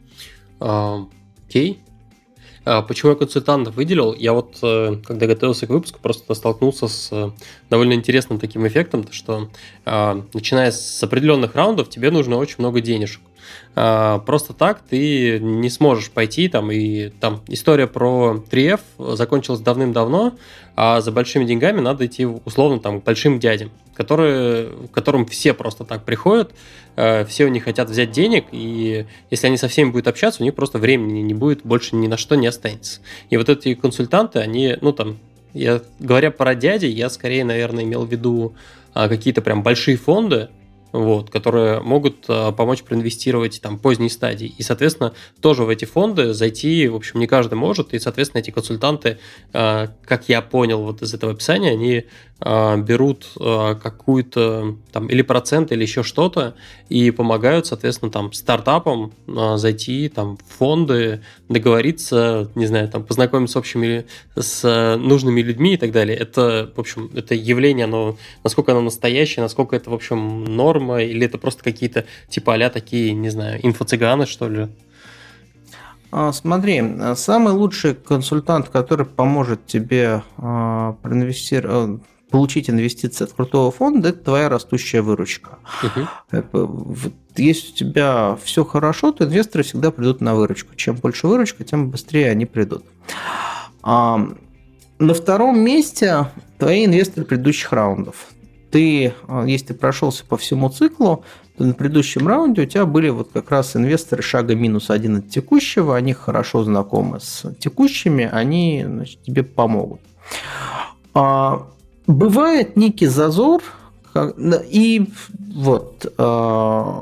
Speaker 1: Окей. А почему я консультантов выделил? Я вот, когда готовился к выпуску, просто столкнулся с довольно интересным таким эффектом, что начиная с определенных раундов тебе нужно очень много денежек. Просто так ты не сможешь пойти там, и там история про три эф закончилась давным-давно, а за большими деньгами надо идти условно там, к большим дядям, которые, к которым все просто так приходят, все у них хотят взять денег, и если они со всеми будут общаться, у них просто времени не будет, больше ни на что не останется. И вот эти консультанты, они, ну там, я, говоря про дядей, я скорее, наверное, имел в виду какие-то прям большие фонды, вот, которые могут а, помочь проинвестировать там поздней стадии. И, соответственно, тоже в эти фонды зайти, в общем, не каждый может. И, соответственно, эти консультанты, а, как я понял вот из этого описания, они а, берут а, какую-то там или процент, или еще что-то и помогают, соответственно, там стартапам а, зайти там в фонды, договориться, не знаю, там познакомиться с общими, с нужными людьми и так далее. Это, в общем, это явление, оно, насколько оно настоящее, насколько это, в общем, норм, или это просто какие-то типа а-ля такие, не знаю, инфо-цыганы, что ли?
Speaker 3: Смотри, самый лучший консультант, который поможет тебе проинвестировать, получить инвестиции от крутого фонда – это твоя растущая выручка. Uh-huh. Как бы, вот, если у тебя все хорошо, то инвесторы всегда придут на выручку. Чем больше выручка, тем быстрее они придут. А, на втором месте твои инвесторы предыдущих раундов. Ты, если ты прошелся по всему циклу, то на предыдущем раунде у тебя были вот как раз инвесторы шага минус один от текущего, они хорошо знакомы с текущими, они, значит, тебе помогут. А, бывает некий зазор, как, и вот а,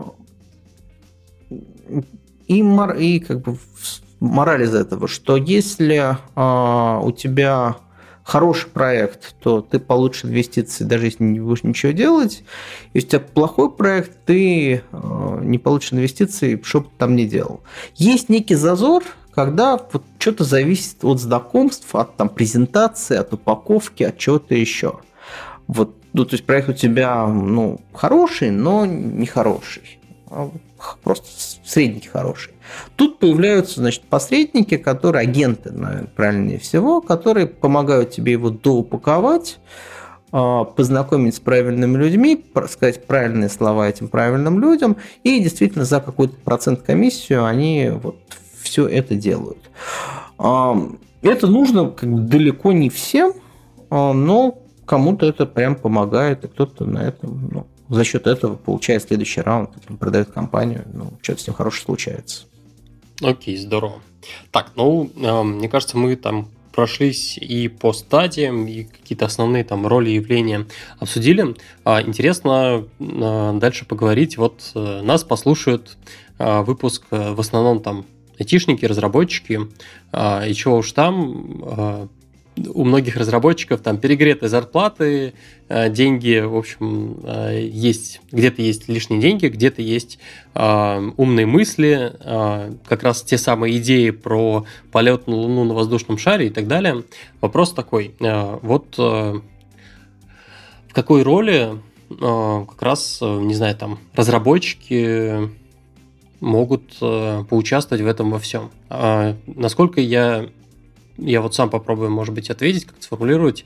Speaker 3: и, мор, и как бы мораль из этого, что если а, у тебя хороший проект, то ты получишь инвестиции, даже если не будешь ничего делать. Если у тебя плохой проект, ты э, не получишь инвестиции, что бы ты там ни делал. Есть некий зазор, когда вот что-то зависит от знакомств, от там, презентации, от упаковки, от чего-то еще. Вот, ну, то есть проект у тебя ну, хороший, но не хороший. Просто средненький хороший. Тут появляются, значит, посредники, которые, агенты, наверное, правильнее всего, которые помогают тебе его доупаковать, познакомить с правильными людьми, сказать правильные слова этим правильным людям, и действительно за какой-то процент комиссию они вот все это делают. Это нужно как бы далеко не всем, но кому-то это прям помогает, и кто-то на этом, ну, за счет этого получает следующий раунд, продает компанию, ну, что-то с ним хорошее случается.
Speaker 1: Окей, здорово. Так, ну, э, мне кажется, мы там прошлись и по стадиям, и какие-то основные там роли и явления обсудили. Э, интересно э, дальше поговорить. Вот э, нас послушают э, выпуск э, в основном там айтишники, разработчики, э, и чего уж там... Э, у многих разработчиков там перегретые зарплаты, деньги, в общем, есть, где-то есть лишние деньги, где-то есть умные мысли, как раз те самые идеи про полет на Луну на воздушном шаре и так далее. Вопрос такой, вот в какой роли как раз, не знаю, там разработчики могут поучаствовать в этом во всем? Насколько я Я вот сам попробую, может быть, ответить, как сформулировать.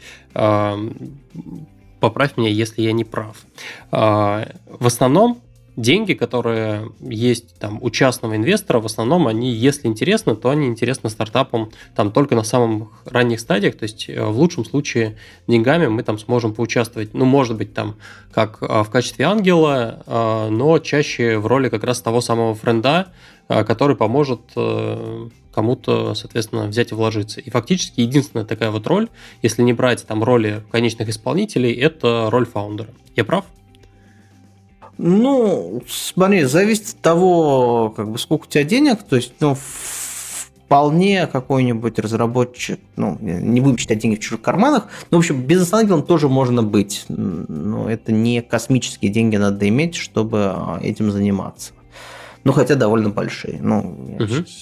Speaker 1: Поправь меня, если я не прав. В основном деньги, которые есть там у частного инвестора, в основном они, если интересно, то они интересны стартапам там только на самых ранних стадиях. То есть в лучшем случае деньгами мы там сможем поучаствовать, ну, может быть, там как в качестве ангела, но чаще в роли как раз того самого френда, который поможет кому-то, соответственно, взять и вложиться. И фактически единственная такая вот роль, если не брать там роли конечных исполнителей, это роль фаундера. Я прав?
Speaker 3: Ну, смотри, зависит от того, как бы, сколько у тебя денег, то есть, ну, вполне какой-нибудь разработчик, ну, не будем считать деньги в чужих карманах, но, в общем, бизнес-ангелом тоже можно быть, но это не космические деньги надо иметь, чтобы этим заниматься. Ну, хотя довольно большие. Ну, я
Speaker 1: угу.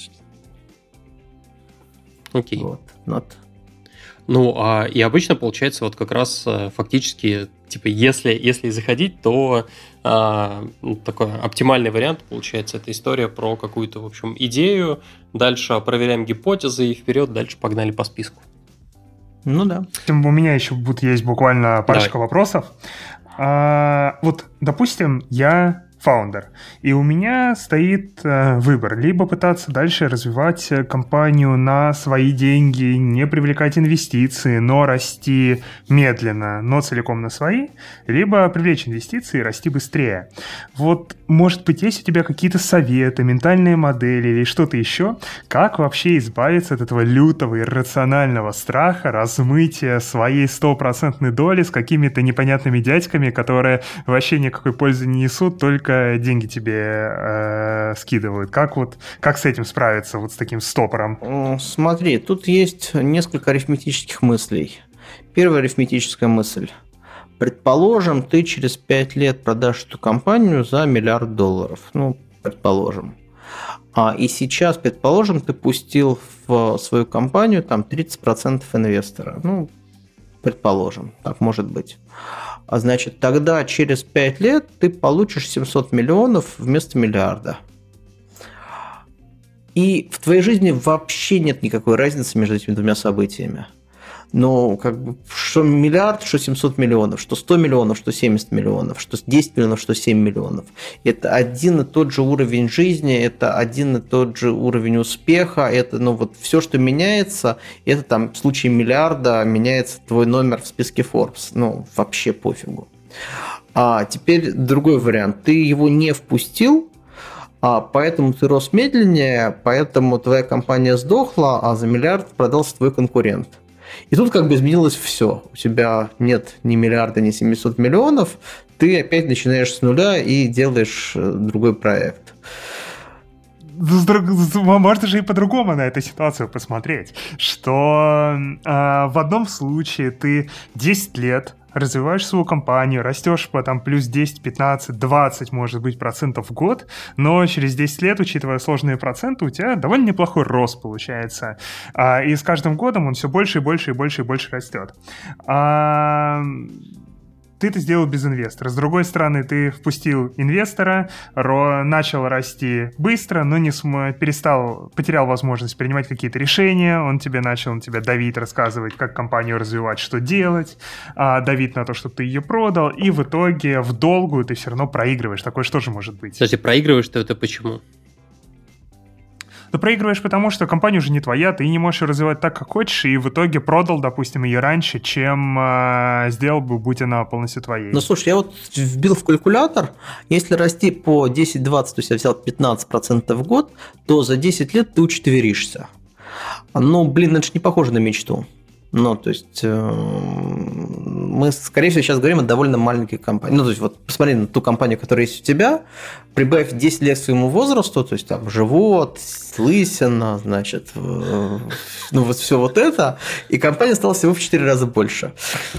Speaker 1: Окей.
Speaker 3: Вот. Вот.
Speaker 1: Ну, а, и обычно получается вот как раз фактически, типа, если, если заходить, то а, ну, такой оптимальный вариант получается, это история про какую-то, в общем, идею, дальше проверяем гипотезы и вперед, дальше погнали по списку.
Speaker 3: Ну да.
Speaker 2: У меня еще будет есть буквально парочка Давай. вопросов. А, вот, допустим, я... фаундер. И у меня стоит э, выбор. Либо пытаться дальше развивать компанию на свои деньги, не привлекать инвестиции, но расти медленно, но целиком на свои. Либо привлечь инвестиции и расти быстрее. Вот, может быть, есть у тебя какие-то советы, ментальные модели или что-то еще? Как вообще избавиться от этого лютого иррационального страха, размытия своей стопроцентной доли с какими-то непонятными дядьками, которые вообще никакой пользы не несут, только деньги тебе э, скидывают. Как вот как с этим справиться, вот с таким стопором?
Speaker 3: Смотри, тут есть несколько арифметических мыслей. Первая арифметическая мысль. Предположим, ты через пять лет продашь эту компанию за миллиард долларов. Ну, предположим. А, и сейчас, предположим, ты пустил в свою компанию там тридцать процентов инвестора. Ну, предположим, так может быть. А значит, тогда через пять лет ты получишь семьсот миллионов вместо миллиарда. И в твоей жизни вообще нет никакой разницы между этими двумя событиями. Но как бы что миллиард, что семьсот миллионов, что сто миллионов, что семьдесят миллионов, что десять миллионов, что семь миллионов. Это один и тот же уровень жизни, это один и тот же уровень успеха, это ну вот все, что меняется, это там в случае миллиарда меняется твой номер в списке Forbes. Ну, вообще пофигу. А теперь другой вариант. Ты его не впустил, а поэтому ты рос медленнее, поэтому твоя компания сдохла, а за миллиард продался твой конкурент. И тут как бы изменилось все. У тебя нет ни миллиарда, ни семьсот миллионов, ты опять начинаешь с нуля и делаешь другой проект.
Speaker 2: Можно же и по-другому на эту ситуацию посмотреть, что э, в одном случае ты десять лет развиваешь свою компанию, растешь по там плюс десять, пятнадцать, двадцать, может быть, процентов в год, но через десять лет, учитывая сложные проценты, у тебя довольно неплохой рост получается. А, и с каждым годом он все больше и больше и больше и больше растет. А... Ты это сделал без инвестора. С другой стороны, ты впустил инвестора, ро- начал расти быстро, но не см- перестал, потерял возможность принимать какие-то решения, он тебе начал на тебя давить, рассказывать, как компанию развивать, что делать, а, давить на то, чтобы ты ее продал, и в итоге в долгую ты все равно проигрываешь. Такое что же может быть?
Speaker 1: Кстати, проигрываешь-то это почему?
Speaker 2: Ты проигрываешь, потому что компания уже не твоя, ты не можешь ее развивать так, как хочешь, и в итоге продал, допустим, ее раньше, чем э, сделал бы, будь она полностью твоей.
Speaker 3: Ну, слушай, я вот вбил в калькулятор, если расти по десять-двадцать, то есть я взял пятнадцать процентов в год, то за десять лет ты учетверишься. Ну, блин, это же не похоже на мечту. Ну, то есть, э, мы, скорее всего, сейчас говорим о довольно маленькой компании. Ну, то есть, вот посмотри на ту компанию, которая есть у тебя, прибавь десять лет к своему возрасту, то есть, там, живот, лысина, значит, э, ну, вот все вот это, и компания стала всего в четыре раза больше.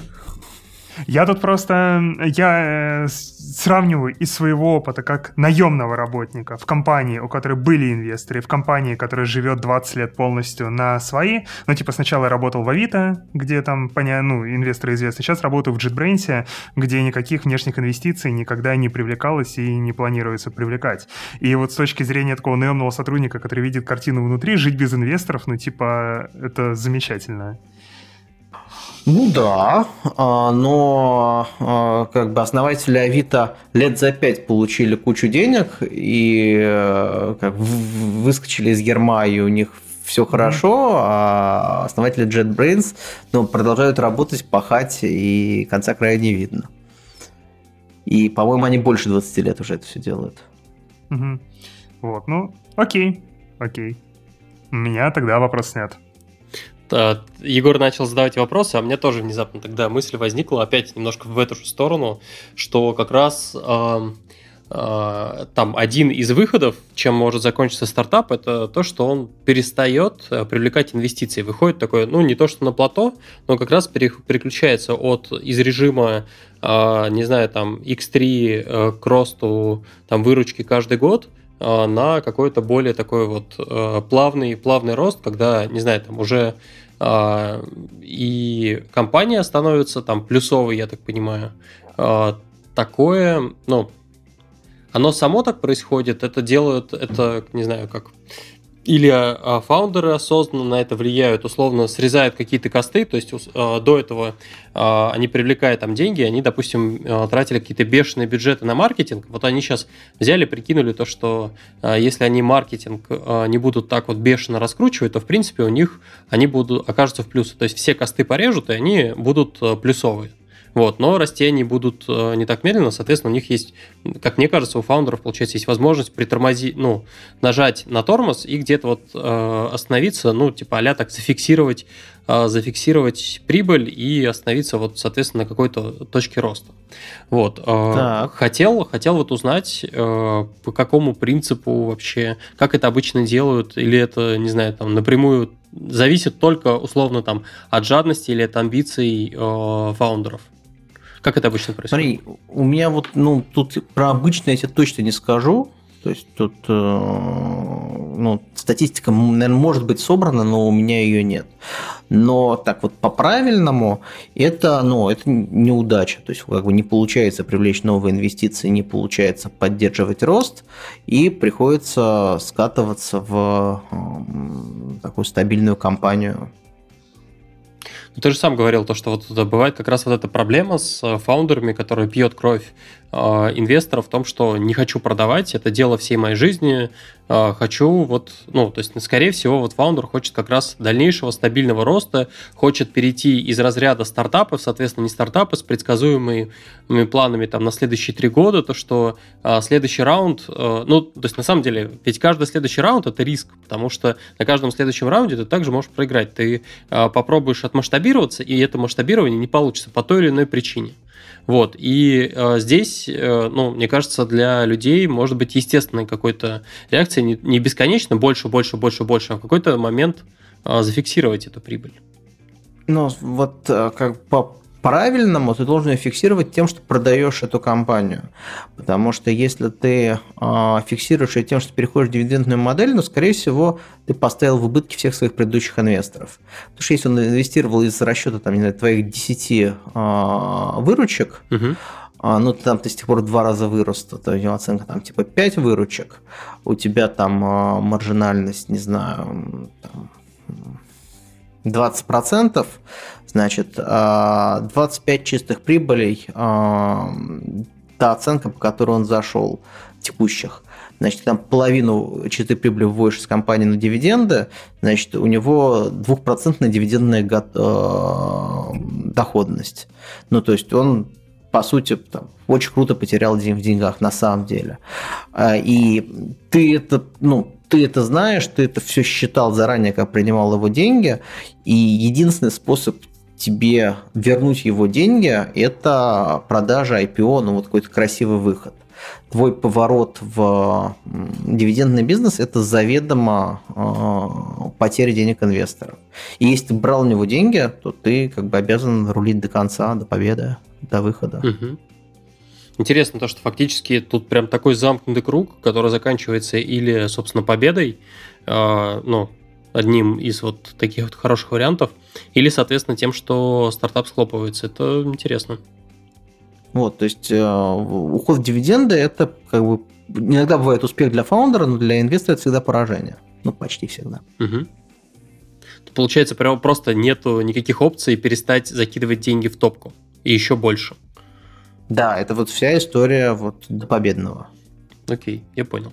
Speaker 2: Я тут просто, я сравниваю из своего опыта как наемного работника в компании, у которой были инвесторы, в компании, которая живет двадцать лет полностью на свои. Ну, типа, сначала я работал в Авито, где там, поня... ну, инвесторы известны. Сейчас работаю в JetBrains, где никаких внешних инвестиций никогда не привлекалось и не планируется привлекать. И вот с точки зрения такого наемного сотрудника, который видит картину внутри, жить без инвесторов, ну, типа, это замечательно.
Speaker 3: Ну да, но как бы основатели Авито лет за пять получили кучу денег и как, выскочили из Ерма, и у них все хорошо, а основатели JetBrains ну, продолжают работать, пахать, и конца края не видно. И, по-моему, они больше двадцати лет уже это все делают.
Speaker 2: Угу. Вот, ну, окей, окей. У меня тогда вопросов нет.
Speaker 1: Егор начал задавать вопросы, а мне тоже внезапно тогда мысль возникла опять немножко в эту же сторону, что как раз э, э, там один из выходов, чем может закончиться стартап, это то, что он перестает привлекать инвестиции. Выходит такое, ну не то что на плато, но как раз переключается от из режима, э, не знаю, там икс три э, к росту там, выручки каждый год, на какой-то более такой вот э, плавный, плавный рост, когда, не знаю, там уже э, и компания становится там плюсовой, я так понимаю. Э, такое, ну, оно само так происходит, это делают, это, не знаю, как... Или а, фаундеры осознанно на это влияют, условно срезают какие-то косты, то есть а, до этого а, они привлекая там деньги, они, допустим, а, тратили какие-то бешеные бюджеты на маркетинг, вот они сейчас взяли, прикинули то, что а, если они маркетинг а, не будут так вот бешено раскручивать, то, в принципе, у них они будут, окажутся в плюсе, то есть все косты порежут, и они будут а, плюсовые. Вот, но расти они будут э, не так медленно, соответственно, у них есть, как мне кажется, у фаундеров, получается, есть возможность притормозить, ну, нажать на тормоз и где-то вот э, остановиться, ну, типа а-ля так зафиксировать, э, зафиксировать прибыль и остановиться вот, соответственно, на какой-то точке роста. Вот. Э, хотел, хотел вот узнать, э, по какому принципу вообще, как это обычно делают, или это, не знаю, там, напрямую зависит только, условно, там, от жадности или от амбиций э, фаундеров. Как это обычно происходит?
Speaker 3: Смотри, у меня вот, ну, тут про обычное я тебе точно не скажу. То есть тут, э, ну, статистика, наверное, может быть собрана, но у меня ее нет. Но так вот по-правильному это, ну, это неудача. То есть как бы не получается привлечь новые инвестиции, не получается поддерживать рост, и приходится скатываться в э, такую стабильную компанию.
Speaker 1: Ты же сам говорил, то, что вот бывает как раз вот эта проблема с фаундерами, которые пьет кровь э, инвесторов в том, что не хочу продавать, это дело всей моей жизни, э, хочу вот, ну, то есть, скорее всего, вот фаундер хочет как раз дальнейшего стабильного роста, хочет перейти из разряда стартапов, соответственно, не стартапы с предсказуемыми планами там на следующие три года, то, что э, следующий раунд, э, ну, то есть, на самом деле, ведь каждый следующий раунд – это риск, потому что на каждом следующем раунде ты также можешь проиграть, ты э, попробуешь отмасштабировать, и это масштабирование не получится по той или иной причине. Вот. И э, здесь, э, ну, мне кажется, для людей может быть естественной какой-то реакция, не, не бесконечно, больше, больше, больше, больше, а в какой-то момент э, зафиксировать эту прибыль.
Speaker 3: Ну, вот как по правильному ты должен ее фиксировать тем, что продаешь эту компанию. Потому что если ты э, фиксируешь ее тем, что переходишь в дивидендную модель, ну, скорее всего, ты поставил в убытки всех своих предыдущих инвесторов. Потому что если он инвестировал из расчета там, не знаю, твоих десяти э, выручек, угу. а, ну, там ты с тех пор в два раза вырос, то у него оценка там типа пять выручек, у тебя там э, маржинальность, не знаю, там, двадцать процентов, значит, двадцать пять чистых прибылей, та оценка, по которой он зашел, текущих. Значит, там половину чистой прибыли вводишь из компании на дивиденды, значит, у него двухпроцентная дивидендная доходность. Ну, то есть он, по сути, там, очень круто потерял день в деньгах на самом деле. И ты это, ну, ты это знаешь, ты это все считал заранее, как принимал его деньги, и единственный способ тебе вернуть его деньги – это продажа ай пи о, ну вот какой-то красивый выход. Твой поворот в дивидендный бизнес – это заведомо э, потеря денег инвесторов. И если ты брал у него деньги, то ты как бы обязан рулить до конца, до победы, до выхода.
Speaker 1: Угу. Интересно то, что фактически тут прям такой замкнутый круг, который заканчивается или, собственно, победой, э, ну, одним из вот таких вот хороших вариантов, или, соответственно, тем, что стартап схлопывается. Это интересно.
Speaker 3: Вот, то есть э, уход в дивиденды – это как бы иногда бывает успех для фаундера, но для инвестора это всегда поражение. Ну, почти всегда.
Speaker 1: Угу. Получается, прямо просто нету никаких опций перестать закидывать деньги в топку. И еще больше.
Speaker 3: Да, это вот вся история вот до победного.
Speaker 1: Окей, я понял.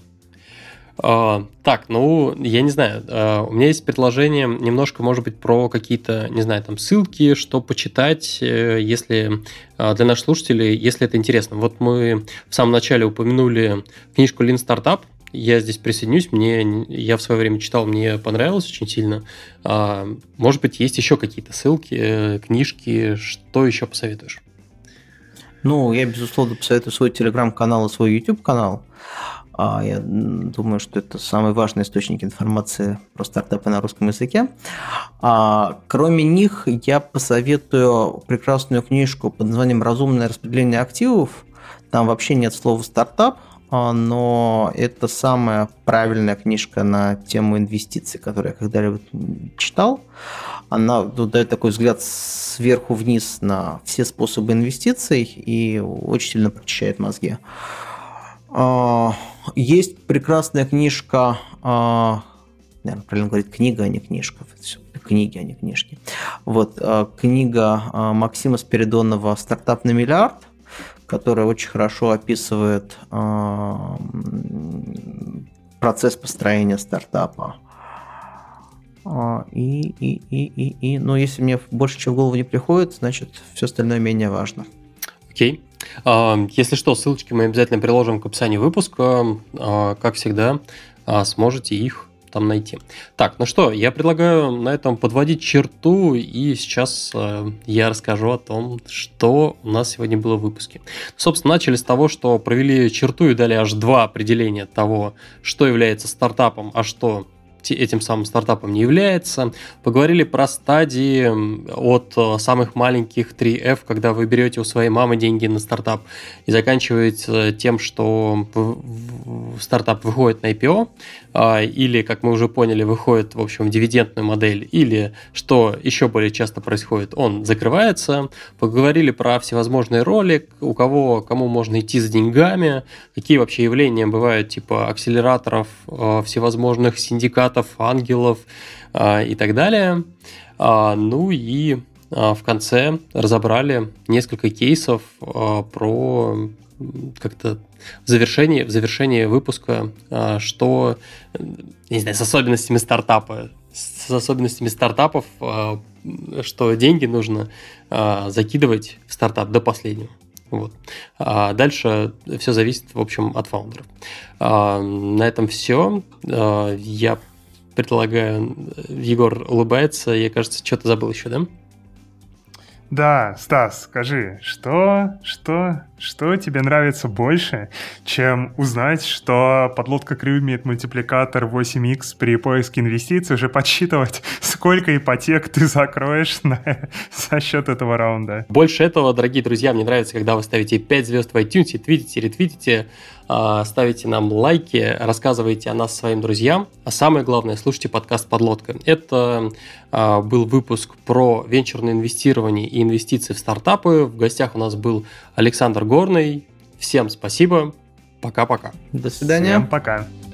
Speaker 1: А, так, ну, я не знаю, а, у меня есть предложение немножко, может быть, про какие-то, не знаю, там, ссылки, что почитать, если а, для наших слушателей, если это интересно. Вот мы в самом начале упомянули книжку Lean Startup, я здесь присоединюсь, мне, я в свое время читал, мне понравилось очень сильно. А, может быть, есть еще какие-то ссылки, книжки, что еще посоветуешь?
Speaker 3: Ну, я, безусловно, посоветую свой телеграм-канал и свой YouTube-канал. Я думаю, что это самый важный источник информации про стартапы на русском языке. Кроме них, я посоветую прекрасную книжку под названием «Разумное распределение активов». Там вообще нет слова «стартап», но это самая правильная книжка на тему инвестиций, которую я когда-либо читал. Она дает такой взгляд сверху вниз на все способы инвестиций и очень сильно прочищает мозги. Есть прекрасная книжка, наверное, правильно говорить, книга, а не книжка. Все, книги, а не книжки. Вот книга Максима Спиридонова «Стартап на миллиард», которая очень хорошо описывает процесс построения стартапа. И, и, и, и, и, ну, если мне больше чего в голову не приходит, значит, все остальное менее важно.
Speaker 1: Окей. Okay. Если что, ссылочки мы обязательно приложим к описанию выпуска. Как всегда, сможете их там найти. Так, ну что, я предлагаю на этом подводить черту, и сейчас я расскажу о том, что у нас сегодня было в выпуске. Собственно, начали с того, что провели черту и дали аж два определения того, что является стартапом, а что этим самым стартапом не является. Поговорили про стадии от самых маленьких три эф, когда вы берете у своей мамы деньги на стартап, и заканчиваете тем, что стартап выходит на ай пи о, или, как мы уже поняли, выходит, в общем, в дивидендную модель, или, что еще более часто происходит, он закрывается. Поговорили про всевозможные роли, у кого, кому можно идти за деньгами, какие вообще явления бывают, типа акселераторов, всевозможных синдикатов, ангелов и так далее. Ну и в конце разобрали несколько кейсов про как-то в завершении, в завершении выпуска, что, не знаю, с особенностями стартапа, с особенностями стартапов, что деньги нужно закидывать в стартап до последнего. Вот. А дальше все зависит, в общем, от фаундеров. На этом все. Я предлагаю... Егор улыбается. Я, кажется, что-то забыл еще, да?
Speaker 2: Да, Стас, скажи, что, что, что тебе нравится больше, чем узнать, что подлодка Крю имеет мультипликатор восемь икс при поиске инвестиций, уже подсчитывать, сколько ипотек ты закроешь на, за счет этого раунда?
Speaker 1: Больше этого, дорогие друзья, мне нравится, когда вы ставите пять звезд в iTunes, твитите, ретвитите, ставите нам лайки, рассказываете о нас своим друзьям, а самое главное, слушайте подкаст «Подлодка». Это был выпуск про венчурное инвестирование и инвестиции в стартапы. В гостях у нас был Александр Горный. Всем спасибо. Пока-пока.
Speaker 3: До свидания.
Speaker 2: Всем пока.